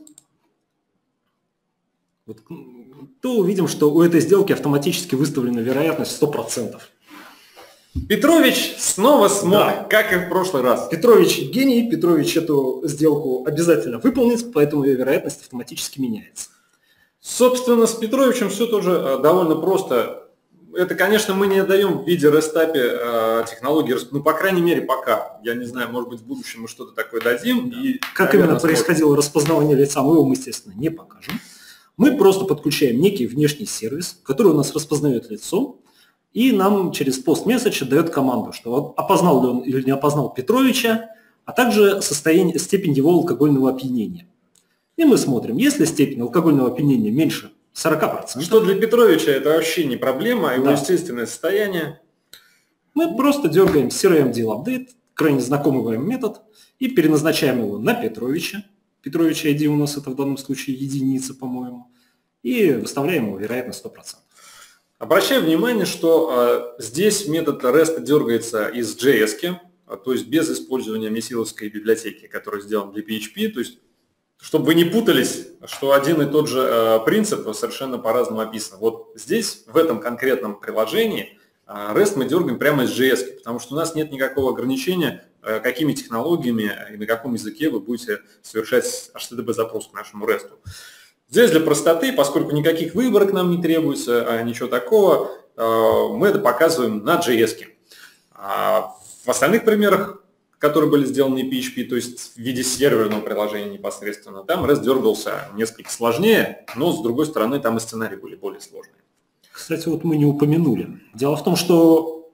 вот, то увидим, что у этой сделки автоматически выставлена вероятность сто процентов. Петрович снова смог, да. Как и в прошлый раз. Петрович гений, Петрович эту сделку обязательно выполнит, поэтому ее вероятность автоматически меняется. Собственно, с Петровичем все тоже довольно просто. Это, конечно, мы не даем в виде рестапе технологии, ну, по крайней мере, пока. Я не знаю, может быть, в будущем мы что-то такое дадим. Да. И, как наверное, именно происходило сможет... распознавание лица, мы его, естественно, не покажем. Мы просто подключаем некий внешний сервис, который у нас распознает лицо, и нам через пост-месседж дает команду, что опознал ли он или не опознал Петровича, а также состояние, степень его алкогольного опьянения. И мы смотрим, если степень алкогольного опьянения меньше сорок процентов. Что для Петровича это вообще не проблема, а его да. естественное состояние. Мы просто дергаем си ар эм Deal Update, крайне знакомый вам метод, и переназначаем его на Петровича. Петрович ай ди у нас это в данном случае единица, по-моему, и выставляем его вероятность сто процентов. Обращаю внимание, что э, здесь метод REST дергается из джей эс-ки, то есть без использования месиловской библиотеки, которая сделана для пи эйч пи. То есть, чтобы вы не путались, что один и тот же э, принцип совершенно по-разному описан. Вот здесь, в этом конкретном приложении, э, REST мы дергаем прямо из джей эс-ки, потому что у нас нет никакого ограничения, э, какими технологиями и на каком языке вы будете совершать эйч ти ти пи-запрос к нашему REST. Здесь для простоты, поскольку никаких выборок нам не требуется, ничего такого, э, мы это показываем на джей эс-ке. А в остальных примерах, которые были сделаны пи эйч пи, то есть в виде серверного приложения непосредственно, там REST дергался несколько сложнее, но с другой стороны там и сценарии были более сложные. Кстати, вот мы не упомянули. Дело в том, что,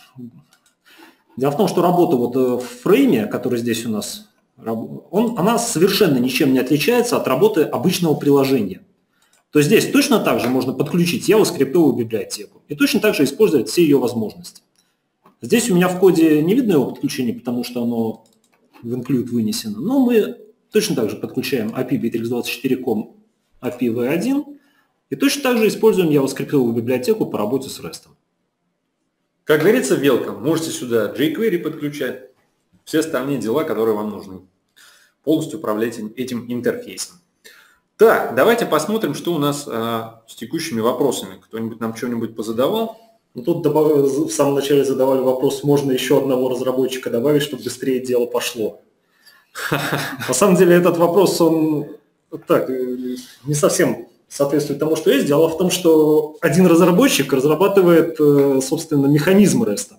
Дело в том, что работа вот в фрейме, который здесь у нас, он, она совершенно ничем не отличается от работы обычного приложения. То есть здесь точно так же можно подключить JavaScript библиотеку и точно так же использовать все ее возможности. Здесь у меня в коде не видно его подключения, потому что оно в include вынесено, но мы точно так же подключаем эй пи ай битрикс двадцать четыре точка ком эй пи ай ви один и точно так же используем JavaScript библиотеку по работе с REST. Как говорится, welcome, можете сюда jQuery подключать, все остальные дела, которые вам нужны. Полностью управлять этим интерфейсом. Так, давайте посмотрим, что у нас а, с текущими вопросами. Кто-нибудь нам что-нибудь позадавал? Ну, тут добав... в самом начале задавали вопрос, можно еще одного разработчика добавить, чтобы быстрее дело пошло. На самом деле этот вопрос, он так, не совсем соответствует тому, что есть. Дело в том, что один разработчик разрабатывает, собственно, механизм REST.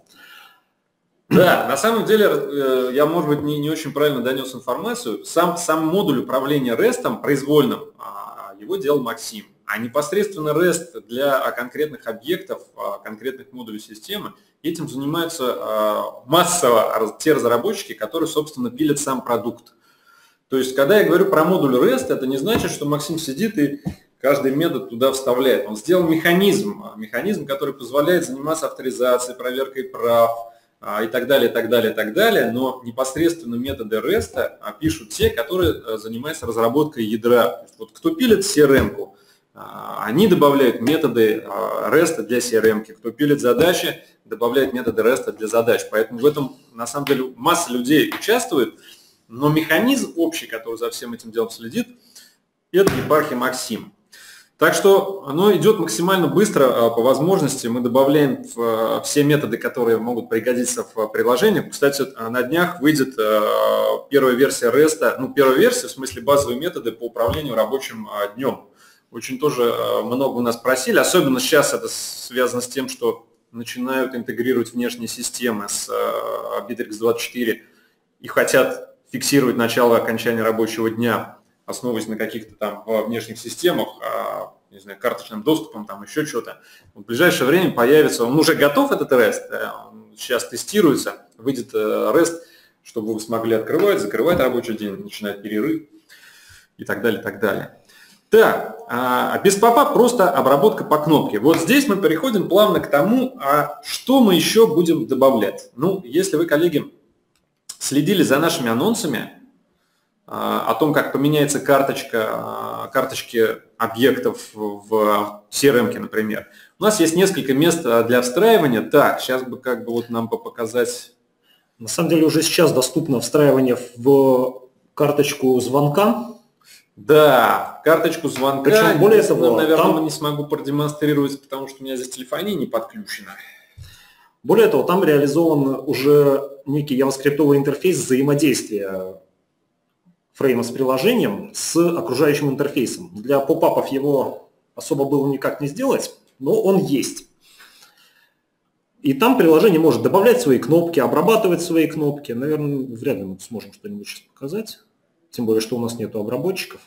Да, на самом деле, я, может быть, не, не очень правильно донес информацию. Сам, сам модуль управления REST произвольным, его делал Максим. А непосредственно REST для конкретных объектов, конкретных модулей системы, этим занимаются массово те разработчики, которые, собственно, пилят сам продукт. То есть, когда я говорю про модуль REST, это не значит, что Максим сидит и каждый метод туда вставляет. Он сделал механизм, механизм, который позволяет заниматься авторизацией, проверкой прав и так далее, и так далее, и так далее. Но непосредственно методы REST пишут те, которые занимаются разработкой ядра. Вот кто пилит си эр эм-ку, они добавляют методы REST для си эр эм-ки. Кто пилит задачи, добавляет методы REST для задач. Поэтому в этом, на самом деле, масса людей участвует. Но механизм общий, который за всем этим делом следит, это епархия Максим. Так что оно идет максимально быстро по возможности. Мы добавляем все методы, которые могут пригодиться в приложениях. Кстати, на днях выйдет первая версия REST, ну первая версия, в смысле базовые методы по управлению рабочим днем. Очень тоже много у нас просили, особенно сейчас это связано с тем, что начинают интегрировать внешние системы с битрикс двадцать четыре и хотят фиксировать начало и окончание рабочего дня, основываясь на каких-то там внешних системах, не знаю, карточным доступом, там еще что-то. В ближайшее время появится, он уже готов, этот REST, он сейчас тестируется, выйдет REST, чтобы вы смогли открывать, закрывать рабочий день, начинать перерыв и так далее, и так далее. Так, а без попа просто обработка по кнопке. Вот здесь мы переходим плавно к тому, а что мы еще будем добавлять. Ну, если вы, коллеги, следили за нашими анонсами о том, как поменяется карточка, карточки объектов в си эр эм-ке, например. У нас есть несколько мест для встраивания. Так, сейчас бы как бы вот нам показать. На самом деле уже сейчас доступно встраивание в карточку звонка. Да, карточку звонка. Причем более того, наверное, там... не смогу продемонстрировать, потому что у меня здесь телефония не подключена. Более того, там реализован уже некий JavaScript интерфейс взаимодействия фрейма с приложением с окружающим интерфейсом. Для попапов его особо было никак не сделать, но он есть. И там приложение может добавлять свои кнопки, обрабатывать свои кнопки. Наверное, вряд ли мы сможем что-нибудь сейчас показать. Тем более, что у нас нет обработчиков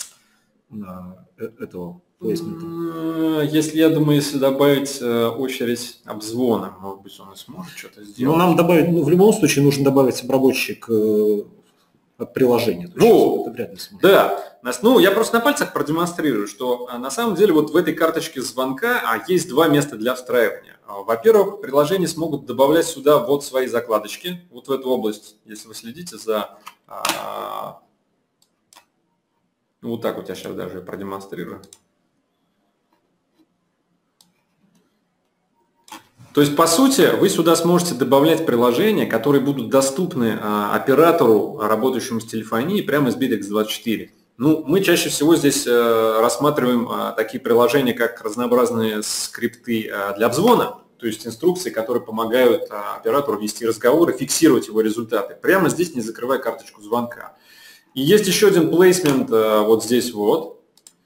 этого плейсмента. Если, я думаю, если добавить очередь обзвона, может быть, он и сможет что-то сделать. Но нам добавить, ну, в любом случае нужно добавить обработчик от приложения. Ну, это вряд ли да, ну я просто на пальцах продемонстрирую, что на самом деле вот в этой карточке звонка а, есть два места для встраивания. Во-первых, приложения смогут добавлять сюда вот свои закладочки, вот в эту область, если вы следите за... А, вот так вот я сейчас даже продемонстрирую. То есть, по сути, вы сюда сможете добавлять приложения, которые будут доступны а, оператору, работающему с телефонией, прямо из би ди икс двадцать четыре. Ну, мы чаще всего здесь а, рассматриваем а, такие приложения, как разнообразные скрипты а, для обзвона, то есть инструкции, которые помогают а, оператору вести разговоры, фиксировать его результаты, прямо здесь, не закрывая карточку звонка. И есть еще один плейсмент а, вот здесь вот,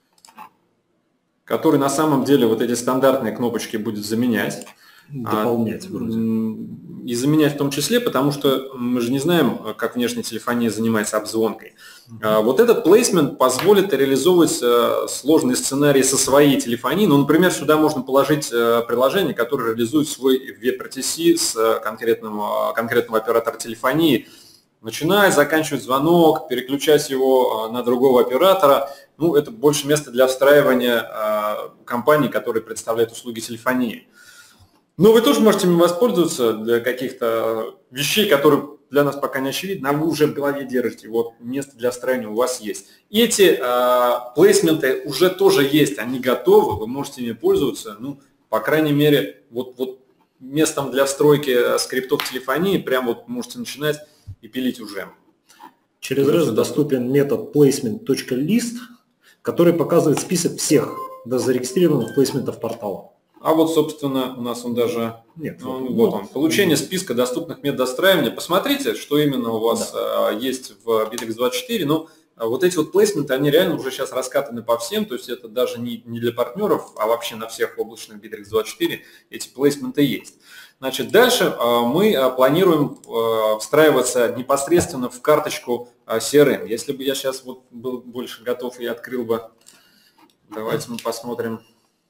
который на самом деле вот эти стандартные кнопочки будет заменять. Дополнять вроде. И заменять в том числе, потому что мы же не знаем, как внешняя телефония занимается обзвонкой. Mm-hmm. Вот этот плейсмент позволит реализовывать сложные сценарии со своей телефонией. Ну, например, сюда можно положить приложение, которое реализует свой веб-эр ти си с конкретного, конкретного оператора телефонии, начиная, заканчивать звонок, переключать его на другого оператора. Ну, это больше места для встраивания компаний, которые представляют услуги телефонии. Но вы тоже можете им воспользоваться для каких-то вещей, которые для нас пока не очевидны, а вы уже в голове держите, вот место для встраивания у вас есть. Эти э, плейсменты уже тоже есть, они готовы, вы можете ими пользоваться, ну, по крайней мере, вот, вот местом для встройки скриптов телефонии прям вот можете начинать и пилить уже. Через REST доступен метод placement.list, который показывает список всех зарегистрированных плейсментов портала. А вот, собственно, у нас он даже... Нет, он, вот, вот он. Получение списка доступных методов достраивания. Посмотрите, что именно у вас да. есть в би ди икс двадцать четыре. Ну, вот эти вот плейсменты, они реально уже сейчас раскатаны по всем. То есть это даже не, не для партнеров, а вообще на всех облачных би ди икс двадцать четыре эти плейсменты есть. Значит, дальше мы планируем встраиваться непосредственно в карточку си ар эм. Если бы я сейчас вот был больше готов и открыл бы... Давайте мы посмотрим...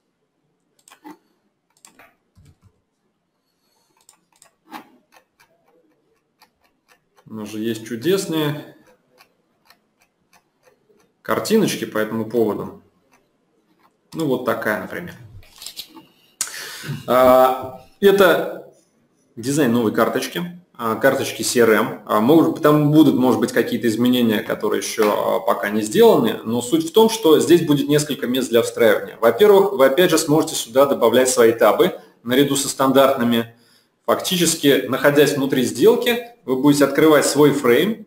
У нас же есть чудесные картиночки по этому поводу. Ну, вот такая, например. Это дизайн новой карточки, карточки си ар эм. Там будут, может быть, какие-то изменения, которые еще пока не сделаны, но суть в том, что здесь будет несколько мест для встраивания. Во-первых, вы опять же сможете сюда добавлять свои табы наряду со стандартными. Фактически, находясь внутри сделки, вы будете открывать свой фрейм,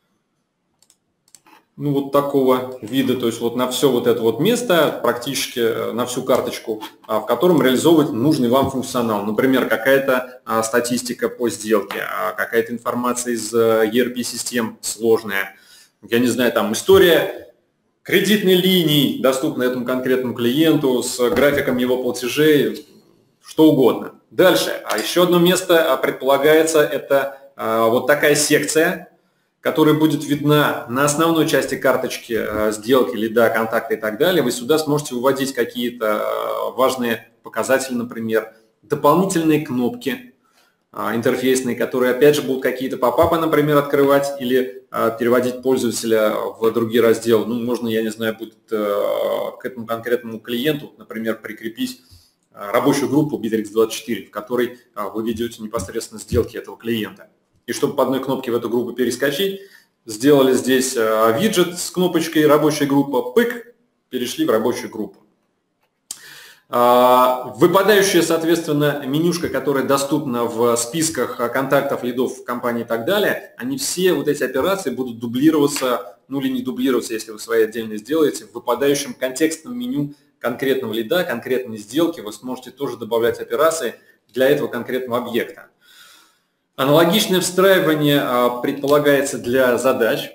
ну вот такого вида, то есть вот на все вот это вот место, практически на всю карточку, в котором реализовывать нужный вам функционал. Например, какая-то статистика по сделке, какая-то информация из и ар пи-систем сложная, я не знаю, там история кредитной линии, доступна этому конкретному клиенту, с графиком его платежей, что угодно. Дальше. А еще одно место предполагается, это вот такая секция, которая будет видна на основной части карточки сделки, лида, контакта и так далее. Вы сюда сможете выводить какие-то важные показатели, например, дополнительные кнопки интерфейсные, которые опять же будут какие-то попапы, например, открывать или переводить пользователя в другие разделы. Ну, можно, я не знаю, будет к этому конкретному клиенту, например, прикрепить рабочую группу би ди икс двадцать четыре, в которой вы ведете непосредственно сделки этого клиента. И чтобы по одной кнопке в эту группу перескочить, сделали здесь виджет с кнопочкой «Рабочая группа», пык, перешли в рабочую группу. Выпадающая, соответственно, менюшка, которая доступна в списках контактов, лидов компании и так далее, они все, вот эти операции будут дублироваться, ну или не дублироваться, если вы свои отдельно сделаете, в выпадающем контекстном меню конкретного лида, конкретной сделки. Вы сможете тоже добавлять операции для этого конкретного объекта. Аналогичное встраивание предполагается для задач.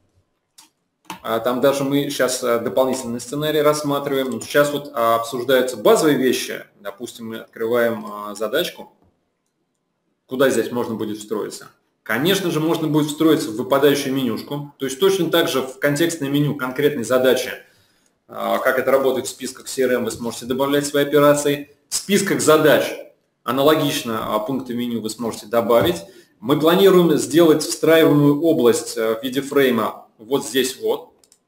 Там даже мы сейчас дополнительный сценарий рассматриваем. Сейчас вот обсуждаются базовые вещи. Допустим, мы открываем задачку. Куда здесь можно будет встроиться? Конечно же, можно будет встроиться в выпадающую менюшку. То есть точно так же в контекстное меню конкретной задачи, как это работает в списках си ар эм, вы сможете добавлять свои операции. В списках задач аналогично пункты меню вы сможете добавить. Мы планируем сделать встраиваемую область в виде фрейма вот здесь вот.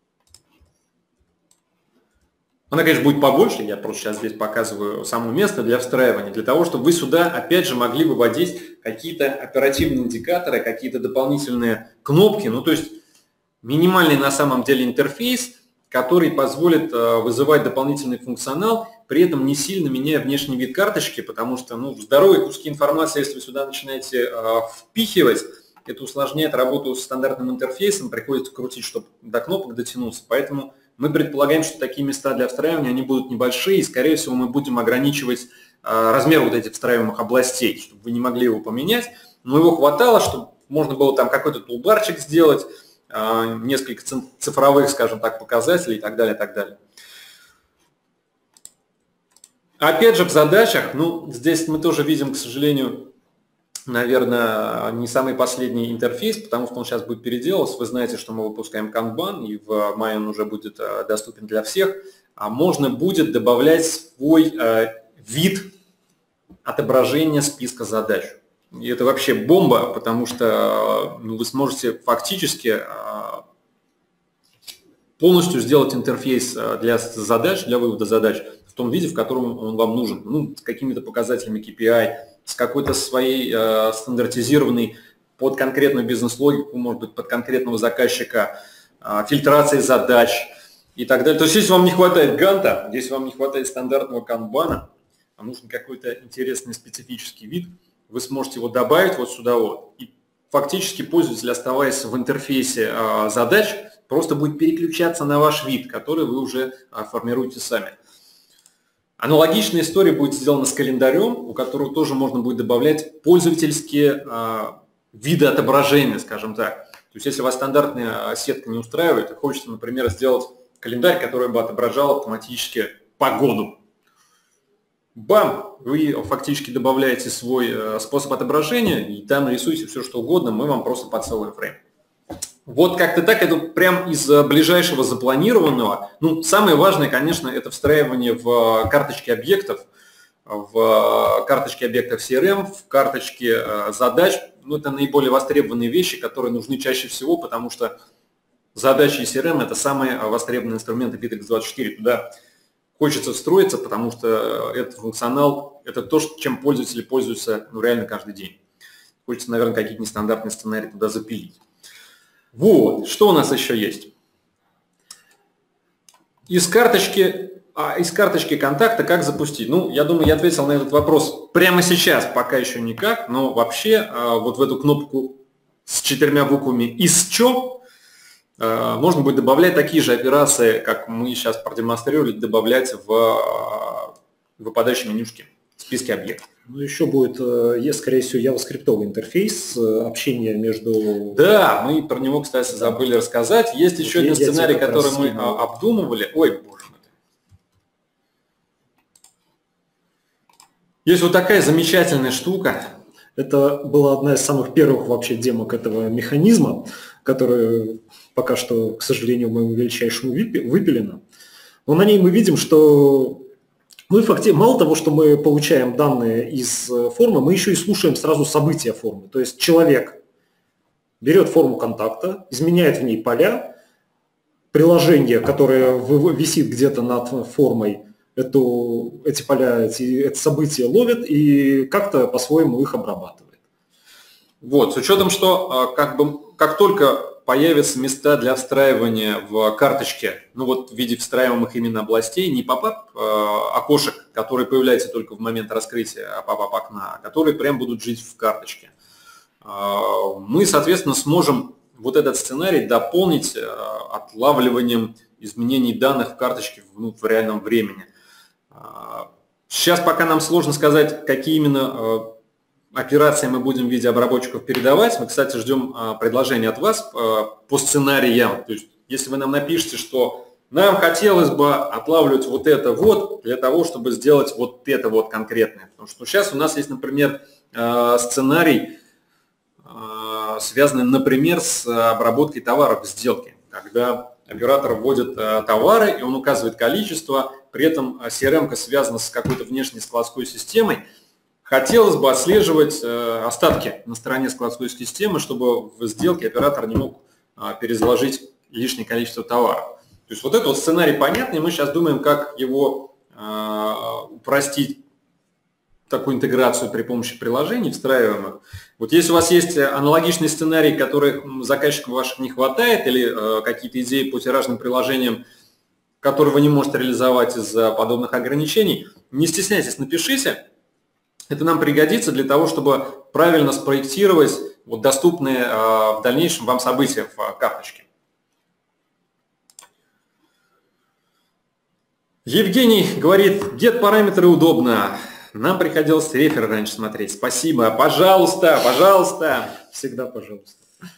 Она, конечно, будет побольше, я просто сейчас здесь показываю само место для встраивания, для того, чтобы вы сюда, опять же, могли выводить какие-то оперативные индикаторы, какие-то дополнительные кнопки, ну, то есть минимальный на самом деле интерфейс, который позволит вызывать дополнительный функционал, при этом не сильно меняя внешний вид карточки, потому что, ну, здоровые куски информации, если вы сюда начинаете впихивать, это усложняет работу с стандартным интерфейсом, приходится крутить, чтобы до кнопок дотянуться, поэтому мы предполагаем, что такие места для встраивания, они будут небольшие, и, скорее всего, мы будем ограничивать размер вот этих встраиваемых областей, чтобы вы не могли его поменять, но его хватало, чтобы можно было там какой-то тулбарчик сделать, несколько цифровых, скажем так, показателей и так далее, и так далее. Опять же, в задачах, ну, здесь мы тоже видим, к сожалению, наверное, не самый последний интерфейс, потому что он сейчас будет переделываться. Вы знаете, что мы выпускаем канбан, и в мае он уже будет доступен для всех. А можно будет добавлять свой вид отображения списка задач. И это вообще бомба, потому что, ну, вы сможете фактически полностью сделать интерфейс для задач, для вывода задач в том виде, в котором он вам нужен. Ну, с какими-то показателями кей пи ай, с какой-то своей э, стандартизированной под конкретную бизнес-логику, может быть, под конкретного заказчика, э, фильтрацией задач и так далее. То есть, если вам не хватает ганта, если вам не хватает стандартного канбана, а нужен какой-то интересный специфический вид, вы сможете его добавить вот сюда вот. И фактически пользователь, оставаясь в интерфейсе э, задач, просто будет переключаться на ваш вид, который вы уже э, формируете сами. Аналогичная история будет сделана с календарем, у которого тоже можно будет добавлять пользовательские э, виды отображения, скажем так. То есть если вас стандартная сетка не устраивает, и хочется, например, сделать календарь, который бы отображал автоматически погоду. Бам! Вы фактически добавляете свой э, способ отображения, и там рисуете все, что угодно, мы вам просто подсовываем фрейм. Вот как-то так, это прям из ближайшего запланированного. Ну, самое важное, конечно, это встраивание в карточки объектов, в карточки объектов си эр эм, в карточки задач. Ну, это наиболее востребованные вещи, которые нужны чаще всего, потому что задачи и си эр эм – это самые востребованные инструменты бит икс двадцать четыре. Туда хочется встроиться, потому что этот функционал – это то, чем пользователи пользуются, ну, реально каждый день. Хочется, наверное, какие-то нестандартные сценарии туда запилить. Вот, что у нас еще есть? Из карточки, а, из карточки контакта как запустить? Ну, я думаю, я ответил на этот вопрос прямо сейчас, пока еще никак, но вообще а, вот в эту кнопку с четырьмя буквами «из чё» а, можно будет добавлять такие же операции, как мы сейчас продемонстрировали, добавлять в а, выпадающие менюшки, списки объектов. Ну, еще будет, есть, скорее всего, JavaScript интерфейс, общение между... Да, мы про него, кстати, забыли рассказать. Есть еще один сценарий, который мы обдумывали. Ой, боже мой. Есть вот такая замечательная штука. Это была одна из самых первых вообще демок этого механизма, которая пока что, к сожалению, моему величайшему выпилена. Но на ней мы видим, что... Ну и фактически, мало того, что мы получаем данные из формы, мы еще и слушаем сразу события формы. То есть человек берет форму контакта, изменяет в ней поля, приложение, которое висит где-то над формой, эту, эти поля, эти, это события ловит и как-то по-своему их обрабатывает. Вот, с учетом, что как бы, как только появятся места для встраивания в карточке, ну вот в виде встраиваемых именно областей, не поп-ап окошек, которые появляются только в момент раскрытия поп-ап окна, а которые прям будут жить в карточке. Мы, соответственно, сможем вот этот сценарий дополнить отлавливанием изменений данных в карточке ну, в реальном времени. Сейчас пока нам сложно сказать, какие именно операции мы будем в виде обработчиков передавать. Мы, кстати, ждем предложения от вас по сценариям. То есть, если вы нам напишите, что нам хотелось бы отлавливать вот это вот для того, чтобы сделать вот это вот конкретное. Потому что сейчас у нас есть, например, сценарий, связанный, например, с обработкой товаров в сделке. Когда оператор вводит товары, и он указывает количество, при этом си эр эм-ка связана с какой-то внешней складской системой. хотелось бы отслеживать э, остатки на стороне складской системы, чтобы в сделке оператор не мог э, перезаложить лишнее количество товаров. То есть вот этот вот сценарий понятный, мы сейчас думаем, как его э, упростить, такую интеграцию при помощи приложений встраиваемых. Вот если у вас есть аналогичный сценарий, которых заказчикам ваших не хватает, или э, какие-то идеи по тиражным приложениям, которые вы не можете реализовать из-за подобных ограничений, не стесняйтесь, напишите. Это нам пригодится для того, чтобы правильно спроектировать вот доступные э, в дальнейшем вам события в э, карточке. Евгений говорит, дед параметры удобно. Нам приходилось рефер раньше смотреть. Спасибо. Пожалуйста, пожалуйста. Всегда пожалуйста.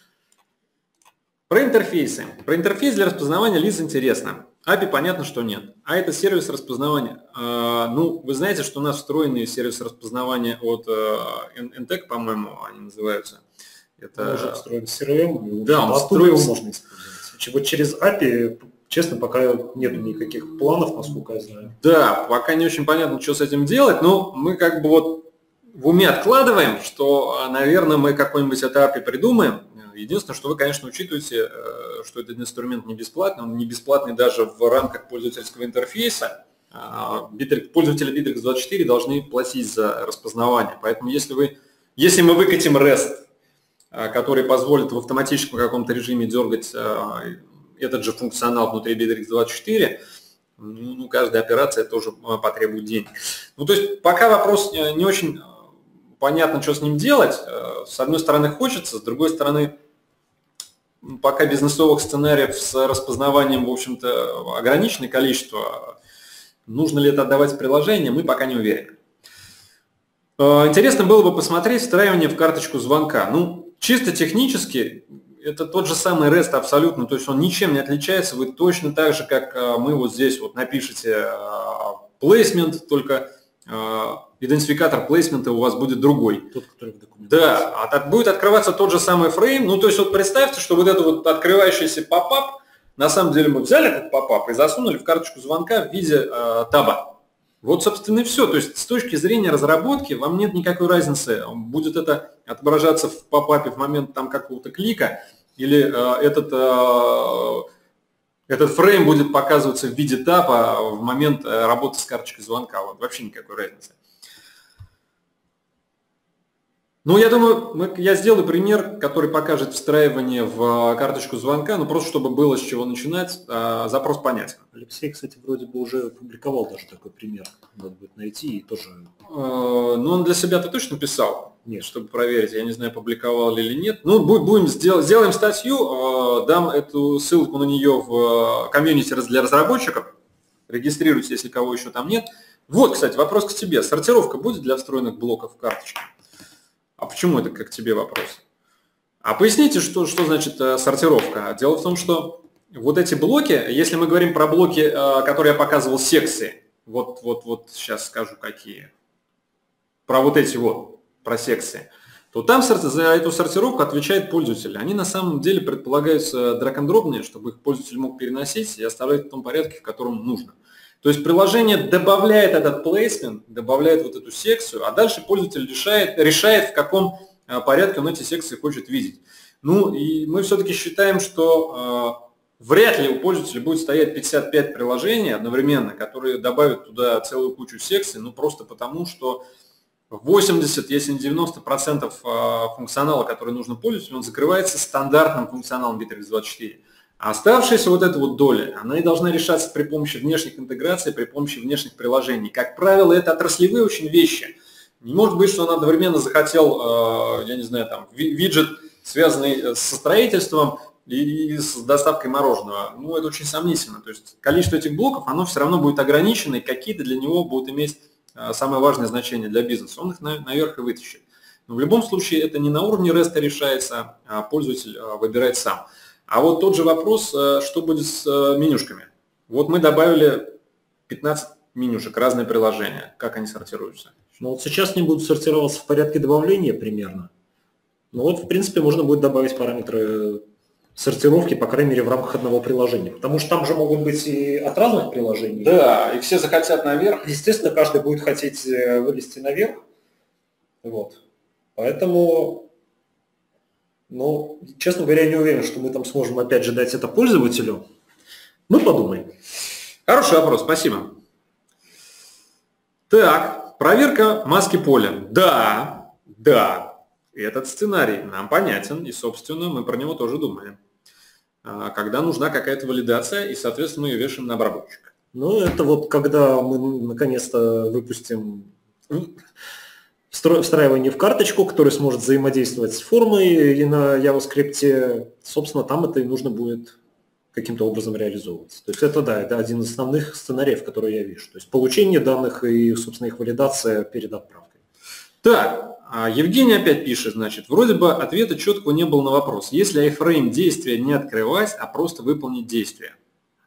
Про интерфейсы. Про интерфейс для распознавания лиц интересно. эй пи ай понятно, что нет. А это сервис распознавания. А, ну, вы знаете, что у нас встроенный сервис распознавания от Entec, по-моему, они называются. Это уже встроен си эр эм. Да, он оттуда его можно использовать. Вот через эй пи ай, честно, пока нет никаких планов, насколько я знаю. Да, пока не очень понятно, что с этим делать, но мы как бы вот в уме откладываем, что, наверное, мы какой-нибудь эй пи ай придумаем. Единственное, что вы, конечно, учитываете, что этот инструмент не бесплатный, он не бесплатный даже в рамках пользовательского интерфейса. Пользователи Bittrex двадцать четыре должны платить за распознавание. Поэтому если, вы, если мы выкатим REST, который позволит в автоматическом каком-то режиме дергать этот же функционал внутри Bittrex двадцать четыре, ну, каждая операция тоже потребует денег. Ну, то есть пока вопрос не очень понятно, что с ним делать. С одной стороны хочется, с другой стороны пока бизнесовых сценариев с распознаванием, в общем-то, ограниченное количество. Нужно ли это отдавать в приложение, мы пока не уверены. Интересно было бы посмотреть встраивание в карточку звонка. Ну, чисто технически это тот же самый REST абсолютно, то есть он ничем не отличается. Вы точно так же, как мы вот здесь вот напишите placement, только идентификатор плейсмента у вас будет другой. Тот, который в документе. Да, а будет открываться тот же самый фрейм. Ну, то есть вот представьте, что вот это вот открывающийся попап, на самом деле мы взяли этот попап и засунули в карточку звонка в виде э, таба. Вот, собственно, и все. То есть с точки зрения разработки вам нет никакой разницы, будет это отображаться в попапе в момент там какого-то клика, или э, этот, э, этот фрейм будет показываться в виде таба в момент э, работы с карточкой звонка. Вот, вообще никакой разницы. Ну, я думаю, мы, я сделаю пример, который покажет встраивание в карточку звонка, ну, просто чтобы было с чего начинать, а, запрос понятен. Алексей, кстати, вроде бы уже публиковал даже такой пример, надо будет найти и тоже... А, ну, он для себя-то точно писал? Нет, чтобы проверить, я не знаю, публиковал ли или нет. Ну, будем сдел, сделаем статью, дам эту ссылку на нее в комьюнити для разработчиков, регистрируйтесь, если кого еще там нет. Вот, кстати, вопрос к тебе. Сортировка будет для встроенных блоков в карточке? А почему это как к тебе вопрос? А поясните, что, что значит э, сортировка. Дело в том, что вот эти блоки, если мы говорим про блоки, э, которые я показывал, секции, вот, вот, вот сейчас скажу какие, про вот эти вот, про секции, то там за эту сортировку отвечает пользователь. Они на самом деле предполагаются драг-н-дропные, чтобы их пользователь мог переносить и оставлять в том порядке, в котором нужно. То есть приложение добавляет этот placement, добавляет вот эту секцию, а дальше пользователь решает, решает, в каком порядке он эти секции хочет видеть. Ну и мы все-таки считаем, что э, вряд ли у пользователя будет стоять пятьдесят пять приложений одновременно, которые добавят туда целую кучу секций, ну просто потому, что восемьдесят, если не девяносто процентов функционала, который нужно пользователю, он закрывается стандартным функционалом Bittrex двадцать четыре. А оставшаяся вот эта вот доля, она и должна решаться при помощи внешних интеграций, при помощи внешних приложений. Как правило, это отраслевые очень вещи. Не может быть, что он одновременно захотел, я не знаю, там, виджет, связанный со строительством и с доставкой мороженого. Ну, это очень сомнительно. То есть количество этих блоков, оно все равно будет ограничено, и какие-то для него будут иметь самое важное значение для бизнеса. Он их наверх и вытащит. Но в любом случае это не на уровне REST решается, а пользователь выбирает сам. А вот тот же вопрос, что будет с менюшками. Вот мы добавили пятнадцать менюшек, разные приложения. Как они сортируются? Ну вот сейчас они будут сортироваться в порядке добавления примерно. Ну вот, в принципе, можно будет добавить параметры сортировки, по крайней мере, в рамках одного приложения. Потому что там же могут быть и от разных приложений. Да, и все захотят наверх. Естественно, каждый будет хотеть вылезти наверх. Вот. Поэтому, ну, честно говоря, я не уверен, что мы там сможем опять же дать это пользователю. Мы подумаем. Хороший вопрос, спасибо. Так, проверка маски поля. Да, да, этот сценарий нам понятен, и, собственно, мы про него тоже думаем. Когда нужна какая-то валидация, и, соответственно, мы ее вешаем на обработчик. Ну, это вот когда мы наконец-то выпустим встраивание в карточку, который сможет взаимодействовать с формой, и на JavaScript, собственно, там это и нужно будет каким-то образом реализовываться. То есть это, да, это один из основных сценариев, которые я вижу. То есть получение данных и, собственно, их валидация перед отправкой. Так, Евгений опять пишет, значит, вроде бы ответа четкого не было на вопрос. Если iframe действия не открывать, а просто выполнить действие.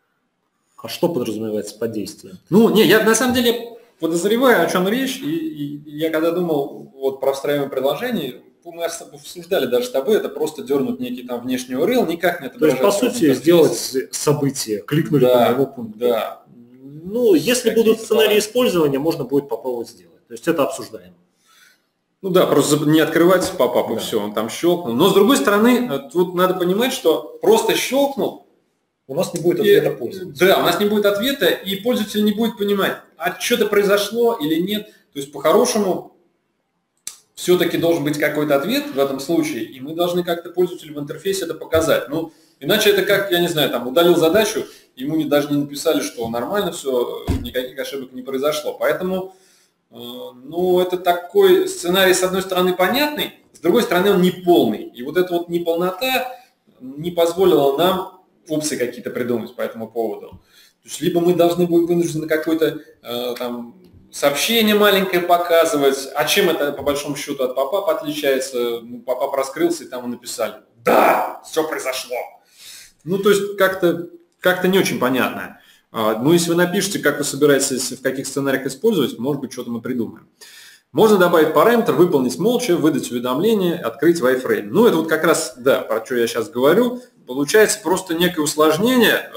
А что подразумевается под действием? Ну, не, я на самом деле подозреваю, о чем речь, и, и я когда думал вот про встраиваемое приложение, мы обсуждали даже с тобой, это просто дернуть некий там внешний ю ар эл, никак не отображается. То есть, по сути, сделать событие, кликнули да, по моему пункту. Да. Ну, если будут сценарии использования, можно будет попробовать сделать. То есть это обсуждаем. Ну да, просто не открывать попап, и да. все, он там щелкнул. Но с другой стороны, тут надо понимать, что просто щелкнул, у нас не будет ответа пользователя. Да, у нас не будет ответа, и пользователь не будет понимать, а что-то произошло или нет. То есть по-хорошему все-таки должен быть какой-то ответ в этом случае, и мы должны как-то пользователю в интерфейсе это показать. Ну, иначе это как, я не знаю, там удалил задачу, ему не, даже не написали, что нормально все, никаких ошибок не произошло. Поэтому, э, ну, это такой сценарий, с одной стороны, понятный, с другой стороны, он неполный. И вот эта вот неполнота не позволила нам опции какие-то придумать по этому поводу. То есть либо мы должны будем вынуждены какое-то э, там сообщение маленькое показывать, а чем это по большому счету от попапа отличается? Ну, попап раскрылся, и там и написали: да, все произошло. Ну, то есть как-то как-то не очень понятно. Ну, если вы напишите, как вы собираетесь в каких сценариях использовать, может быть, что-то мы придумаем. Можно добавить параметр, выполнить молча, выдать уведомление, открыть wireframe. Ну, это вот как раз, да, про что я сейчас говорю. Получается просто некое усложнение.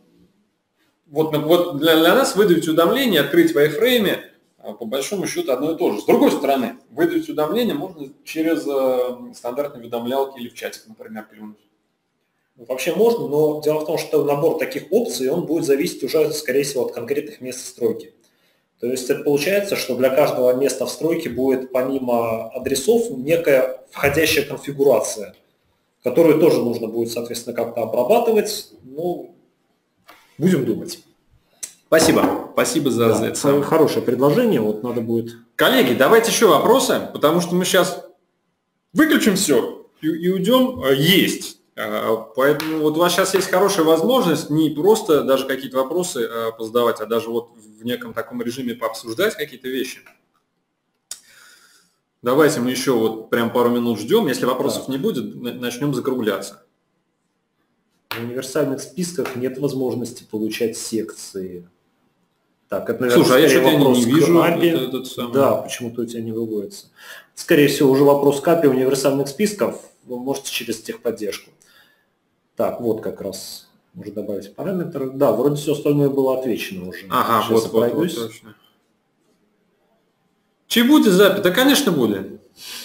Вот, вот для, для нас выдавить уведомление, открыть в wireframe, по большому счету, одно и то же. С другой стороны, выдавить уведомление можно через стандартные уведомлялки или в чатик, например, клюнуть. Вообще можно, но дело в том, что набор таких опций, он будет зависеть уже, скорее всего, от конкретных мест стройки. То есть это получается, что для каждого места в стройке будет помимо адресов некая входящая конфигурация, которую тоже нужно будет, соответственно, как-то обрабатывать. Ну, будем думать. Спасибо. Спасибо за, да, за это. Хорошее предложение, вот надо будет. Коллеги, давайте еще вопросы, потому что мы сейчас выключим все и, и уйдем есть. Поэтому вот у вас сейчас есть хорошая возможность не просто даже какие-то вопросы позадавать, а даже вот в неком таком режиме пообсуждать какие-то вещи. Давайте мы еще вот прям пару минут ждем. Если вопросов да. не будет, начнем закругляться. В универсальных списках нет возможности получать секции. Так, это, наверное, слушай, а я что-то не, не вижу. Это, это самый... Да, почему-то у тебя не выводится. Скорее всего, уже вопрос к эй пи ай универсальных списков. Вы можете через техподдержку. Так, вот как раз можно добавить параметры. Да, вроде все остальное было отвечено уже. Ага, сейчас вот, вот, вот, точно. Чи будет запись? Да, конечно, будет.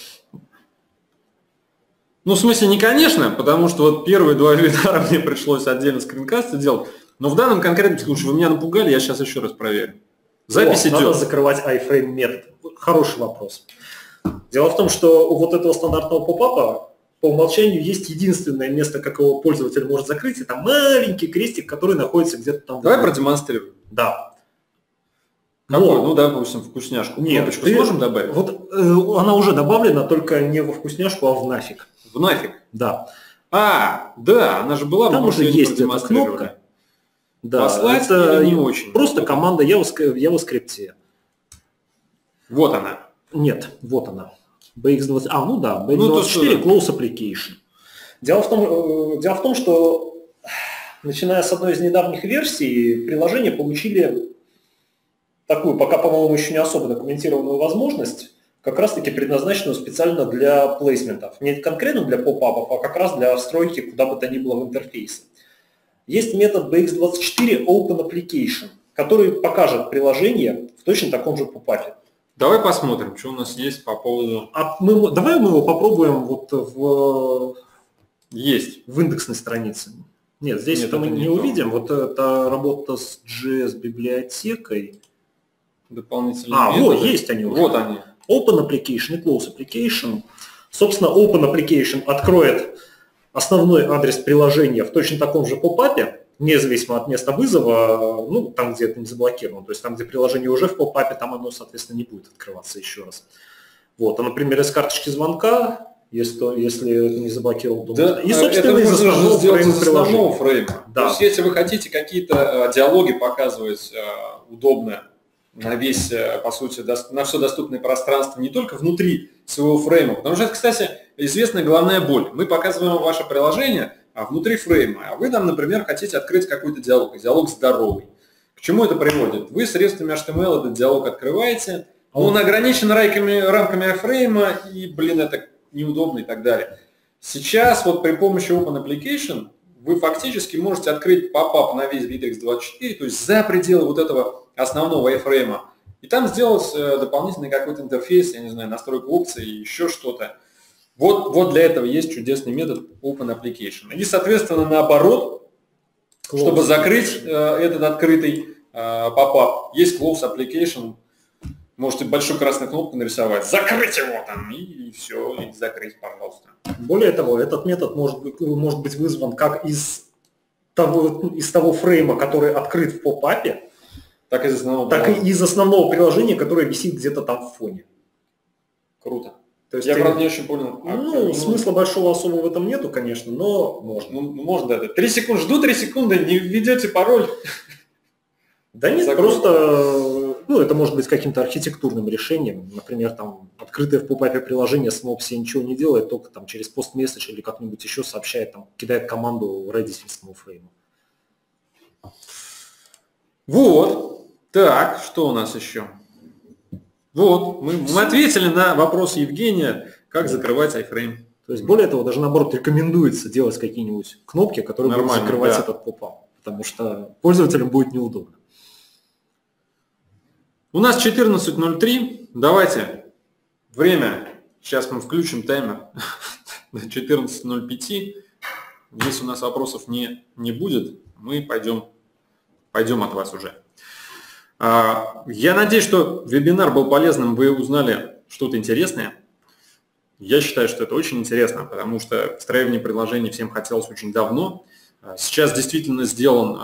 Ну, в смысле, не конечно, потому что вот первые два вебинара мне пришлось отдельно скринкасты делать, но в данном конкретном случае вы меня напугали, я сейчас еще раз проверю. Запись О, идет. Надо закрывать iframe метод. Хороший вопрос. Дело в том, что у вот этого стандартного попапа по умолчанию есть единственное место, как его пользователь может закрыть, это маленький крестик, который находится где-то там. Давай продемонстрируем. Да. Какой? Но... Ну, допустим, вкусняшку. Нет, кнопочку ты... сможем добавить? Вот э, она уже добавлена, только не во вкусняшку, а в нафиг. В нафиг? Да. А, да, она же была. Там уже есть эта кнопка. Да, послать это не очень. Просто команда в JavaScript. Вот она. Нет, вот она. би икс двадцать, а, ну да, би икс двадцать четыре ну, Close Application. Дело в, том, дело в том, что начиная с одной из недавних версий, приложения получили такую, пока, по-моему, еще не особо документированную возможность, как раз-таки предназначенную специально для плейсментов. Не конкретно для поп-апов, а как раз для встройки куда бы то ни было в интерфейсе. Есть метод би икс двадцать четыре Open Application, который покажет приложение в точно таком же поп-апе. Давай посмотрим, что у нас есть по поводу... А мы, давай мы его попробуем вот в... Есть. В индексной странице. Нет, здесь Нет, это мы не, не увидим. Вот это работа с джей эс библиотекой. Дополнительные А, методы. вот, есть они уже. Вот они. Open Application и Close Application. Собственно, Open Application откроет основной адрес приложения в точно таком же попапе, независимо от места вызова, ну, там, где это не заблокировано. То есть там, где приложение уже в попапе, там оно, соответственно, не будет открываться еще раз. Вот, а, например, из карточки звонка, если, если это не заблокировал, то да, и, собственно, это из основного фрейма, из основного фрейма. Да. То есть, если вы хотите какие-то э, диалоги показывать э, удобно на весь, э, по сути, до, на все доступное пространство, не только внутри своего фрейма, потому что это, кстати, известная головная боль. Мы показываем ваше приложение а внутри фрейма, а вы там, например, хотите открыть какой-то диалог, диалог здоровый. К чему это приводит? Вы средствами эйч ти эм эл этот диалог открываете, он ограничен рамками, рамками фрейма, и, блин, это неудобно и так далее. Сейчас вот при помощи Open Application вы фактически можете открыть попап на весь Bittrex двадцать четыре, то есть за пределы вот этого основного iframe, и там сделать дополнительный какой-то интерфейс, я не знаю, настройку опций, еще что-то. Вот, вот для этого есть чудесный метод Open Application. И, соответственно, наоборот, Close. Чтобы закрыть э, этот открытый э, попап, есть Close Application. Можете большую красную кнопку нарисовать, закрыть его там, и, и все, и закрыть, пожалуйста. Более того, этот метод может быть, может быть вызван как из того, из того фрейма, который открыт в попапе, так, из основного, так и из основного приложения, которое висит где-то там в фоне. Круто. То есть я, ты... правда, не очень понял. А, ну, ну, смысла большого особо в этом нету, конечно, но можно. Ну, можно, да. Три секунды, жду три секунды, не введете пароль. Да нет, Закрой. Просто, ну, это может быть каким-то архитектурным решением. Например, там, открытое в попапе приложение с мопси ничего не делает, только там через постмессидж или как-нибудь еще сообщает, там, кидает команду родительскому фрейму. Вот. Так, что у нас еще? Вот, мы, мы ответили на вопрос Евгения, как закрывать iFrame. То есть, более того, даже наоборот рекомендуется делать какие-нибудь кнопки, которые будут закрывать да. этот попап, потому что пользователям будет неудобно. У нас четырнадцать ноль три. Давайте время. Сейчас мы включим таймер до четырнадцать ноль пять. Если у нас вопросов не, не будет, мы пойдем, пойдем от вас уже. Я надеюсь, что вебинар был полезным, вы узнали что-то интересное. Я считаю, что это очень интересно, потому что встраивание приложений всем хотелось очень давно. Сейчас действительно сделан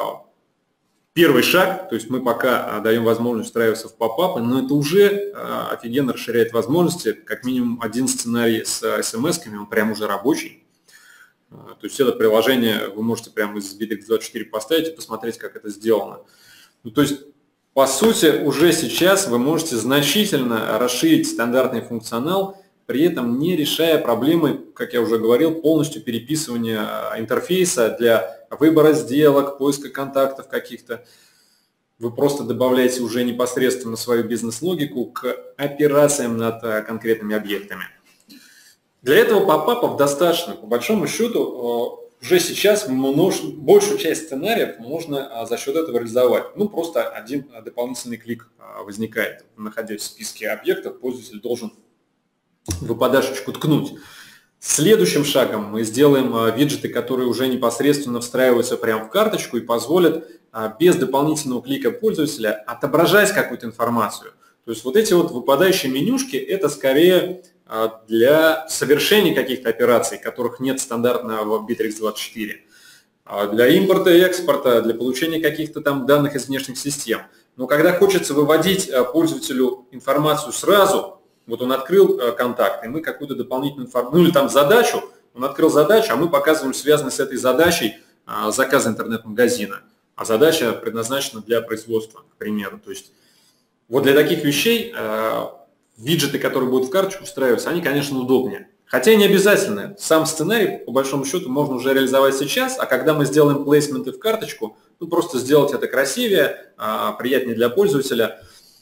первый шаг, то есть мы пока даем возможность встраиваться в попапы, но это уже офигенно расширяет возможности. Как минимум один сценарий с эс эм эс-ками, он прям уже рабочий. То есть это приложение вы можете прямо из Bittrex двадцать четыре поставить и посмотреть, как это сделано. Ну, то есть, по сути, уже сейчас вы можете значительно расширить стандартный функционал, при этом не решая проблемы, как я уже говорил, полностью переписывания интерфейса для выбора сделок, поиска контактов каких-то. Вы просто добавляете уже непосредственно свою бизнес-логику к операциям над конкретными объектами. Для этого попапов достаточно. По большому счету, уже сейчас множ... большую часть сценариев можно за счет этого реализовать. Ну, просто один дополнительный клик возникает. Находясь в списке объектов, пользователь должен выпадашечку ткнуть. Следующим шагом мы сделаем виджеты, которые уже непосредственно встраиваются прямо в карточку и позволят без дополнительного клика пользователя отображать какую-то информацию. То есть вот эти вот выпадающие менюшки – это скорее для совершения каких-то операций, которых нет стандартно в Bittrex двадцать четыре. Для импорта и экспорта, для получения каких-то там данных из внешних систем. Но когда хочется выводить пользователю информацию сразу, вот он открыл контакт, и мы какую-то дополнительную информацию, ну или там задачу, он открыл задачу, а мы показываем связанный с этой задачей заказ интернет-магазина. А задача предназначена для производства, к примеру. То есть вот для таких вещей виджеты, которые будут в карточку встраиваться, они, конечно, удобнее. Хотя и не обязательно. Сам сценарий, по большому счету, можно уже реализовать сейчас, а когда мы сделаем плейсменты в карточку, ну, просто сделать это красивее, приятнее для пользователя,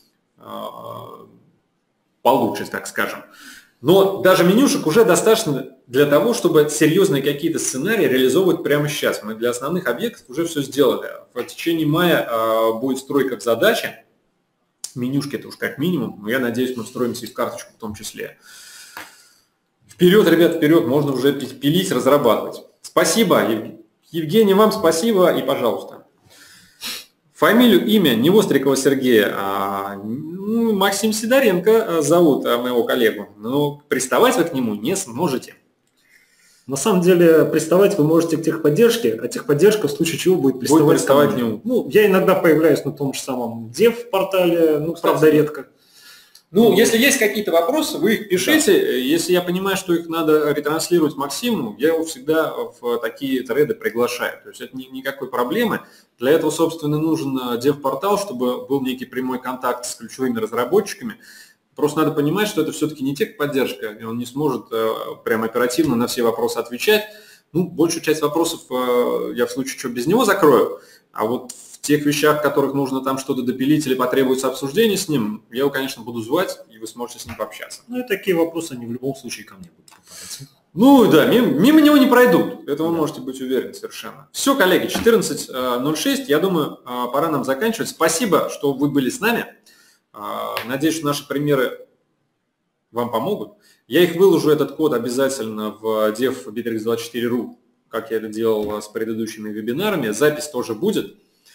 получше, так скажем. Но даже менюшек уже достаточно для того, чтобы серьезные какие-то сценарии реализовывать прямо сейчас. Мы для основных объектов уже все сделали. В течение мая будет стройка в задаче. менюшки это уж как минимум, но я надеюсь, мы встроимся и в карточку в том числе. Вперед, ребят, вперед, можно уже пилить, разрабатывать. Спасибо, Евгений, вам спасибо и пожалуйста. Фамилию, имя не Вострикова Сергея, а ну, Максим Сидоренко зовут моего коллегу, но приставать вы к нему не сможете. На самом деле приставать вы можете к техподдержке, а техподдержка в случае чего будет приставать, будет приставать к нему. Ну, я иногда появляюсь на том же самом дев-портале, ну, кстати, правда, редко. Ну, если есть какие-то вопросы, вы их пишите. Да. Если я понимаю, что их надо ретранслировать Максиму, я его всегда в такие треды приглашаю. То есть это никакой проблемы. Для этого, собственно, нужен дев-портал, чтобы был некий прямой контакт с ключевыми разработчиками. Просто надо понимать, что это все-таки не техподдержка, и он не сможет прям оперативно на все вопросы отвечать. Ну, большую часть вопросов я в случае чего без него закрою, а вот в тех вещах, в которых нужно там что-то допилить или потребуется обсуждение с ним, я его, конечно, буду звать, и вы сможете с ним пообщаться. Ну и такие вопросы, они в любом случае ко мне будут попадать. Ну да, мимо, мимо него не пройдут, это вы можете быть уверены совершенно. Все, коллеги, четырнадцать ноль шесть, я думаю, пора нам заканчивать. Спасибо, что вы были с нами. Надеюсь, что наши примеры вам помогут. Я их выложу, этот код, обязательно в dev битрикс двадцать четыре точка ру, как я это делал с предыдущими вебинарами. Запись тоже будет.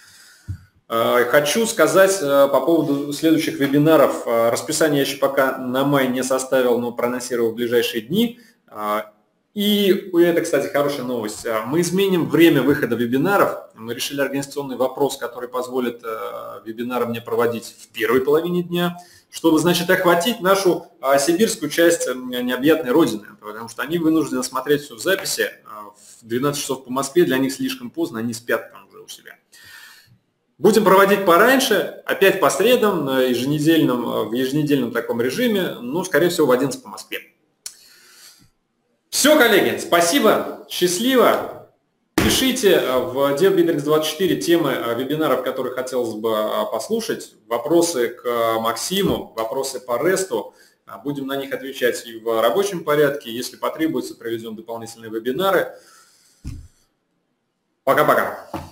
Хочу сказать по поводу следующих вебинаров. Расписание я еще пока на май не составил, но проанонсировал в ближайшие дни. И это, кстати, хорошая новость. Мы изменим время выхода вебинаров. Мы решили организационный вопрос, который позволит вебинары мне проводить в первой половине дня, чтобы, значит, охватить нашу сибирскую часть необъятной родины, потому что они вынуждены смотреть все в записи. В двенадцать часов по Москве для них слишком поздно, они спят там уже у себя. Будем проводить пораньше, опять по средам, на еженедельном, в еженедельном таком режиме, но, скорее всего, в одиннадцать по Москве. Все, коллеги, спасибо, счастливо. Пишите в dev битрикс двадцать четыре темы вебинаров, которые хотелось бы послушать, вопросы к Максиму, вопросы по ресту. Будем на них отвечать и в рабочем порядке. Если потребуется, проведем дополнительные вебинары. Пока-пока.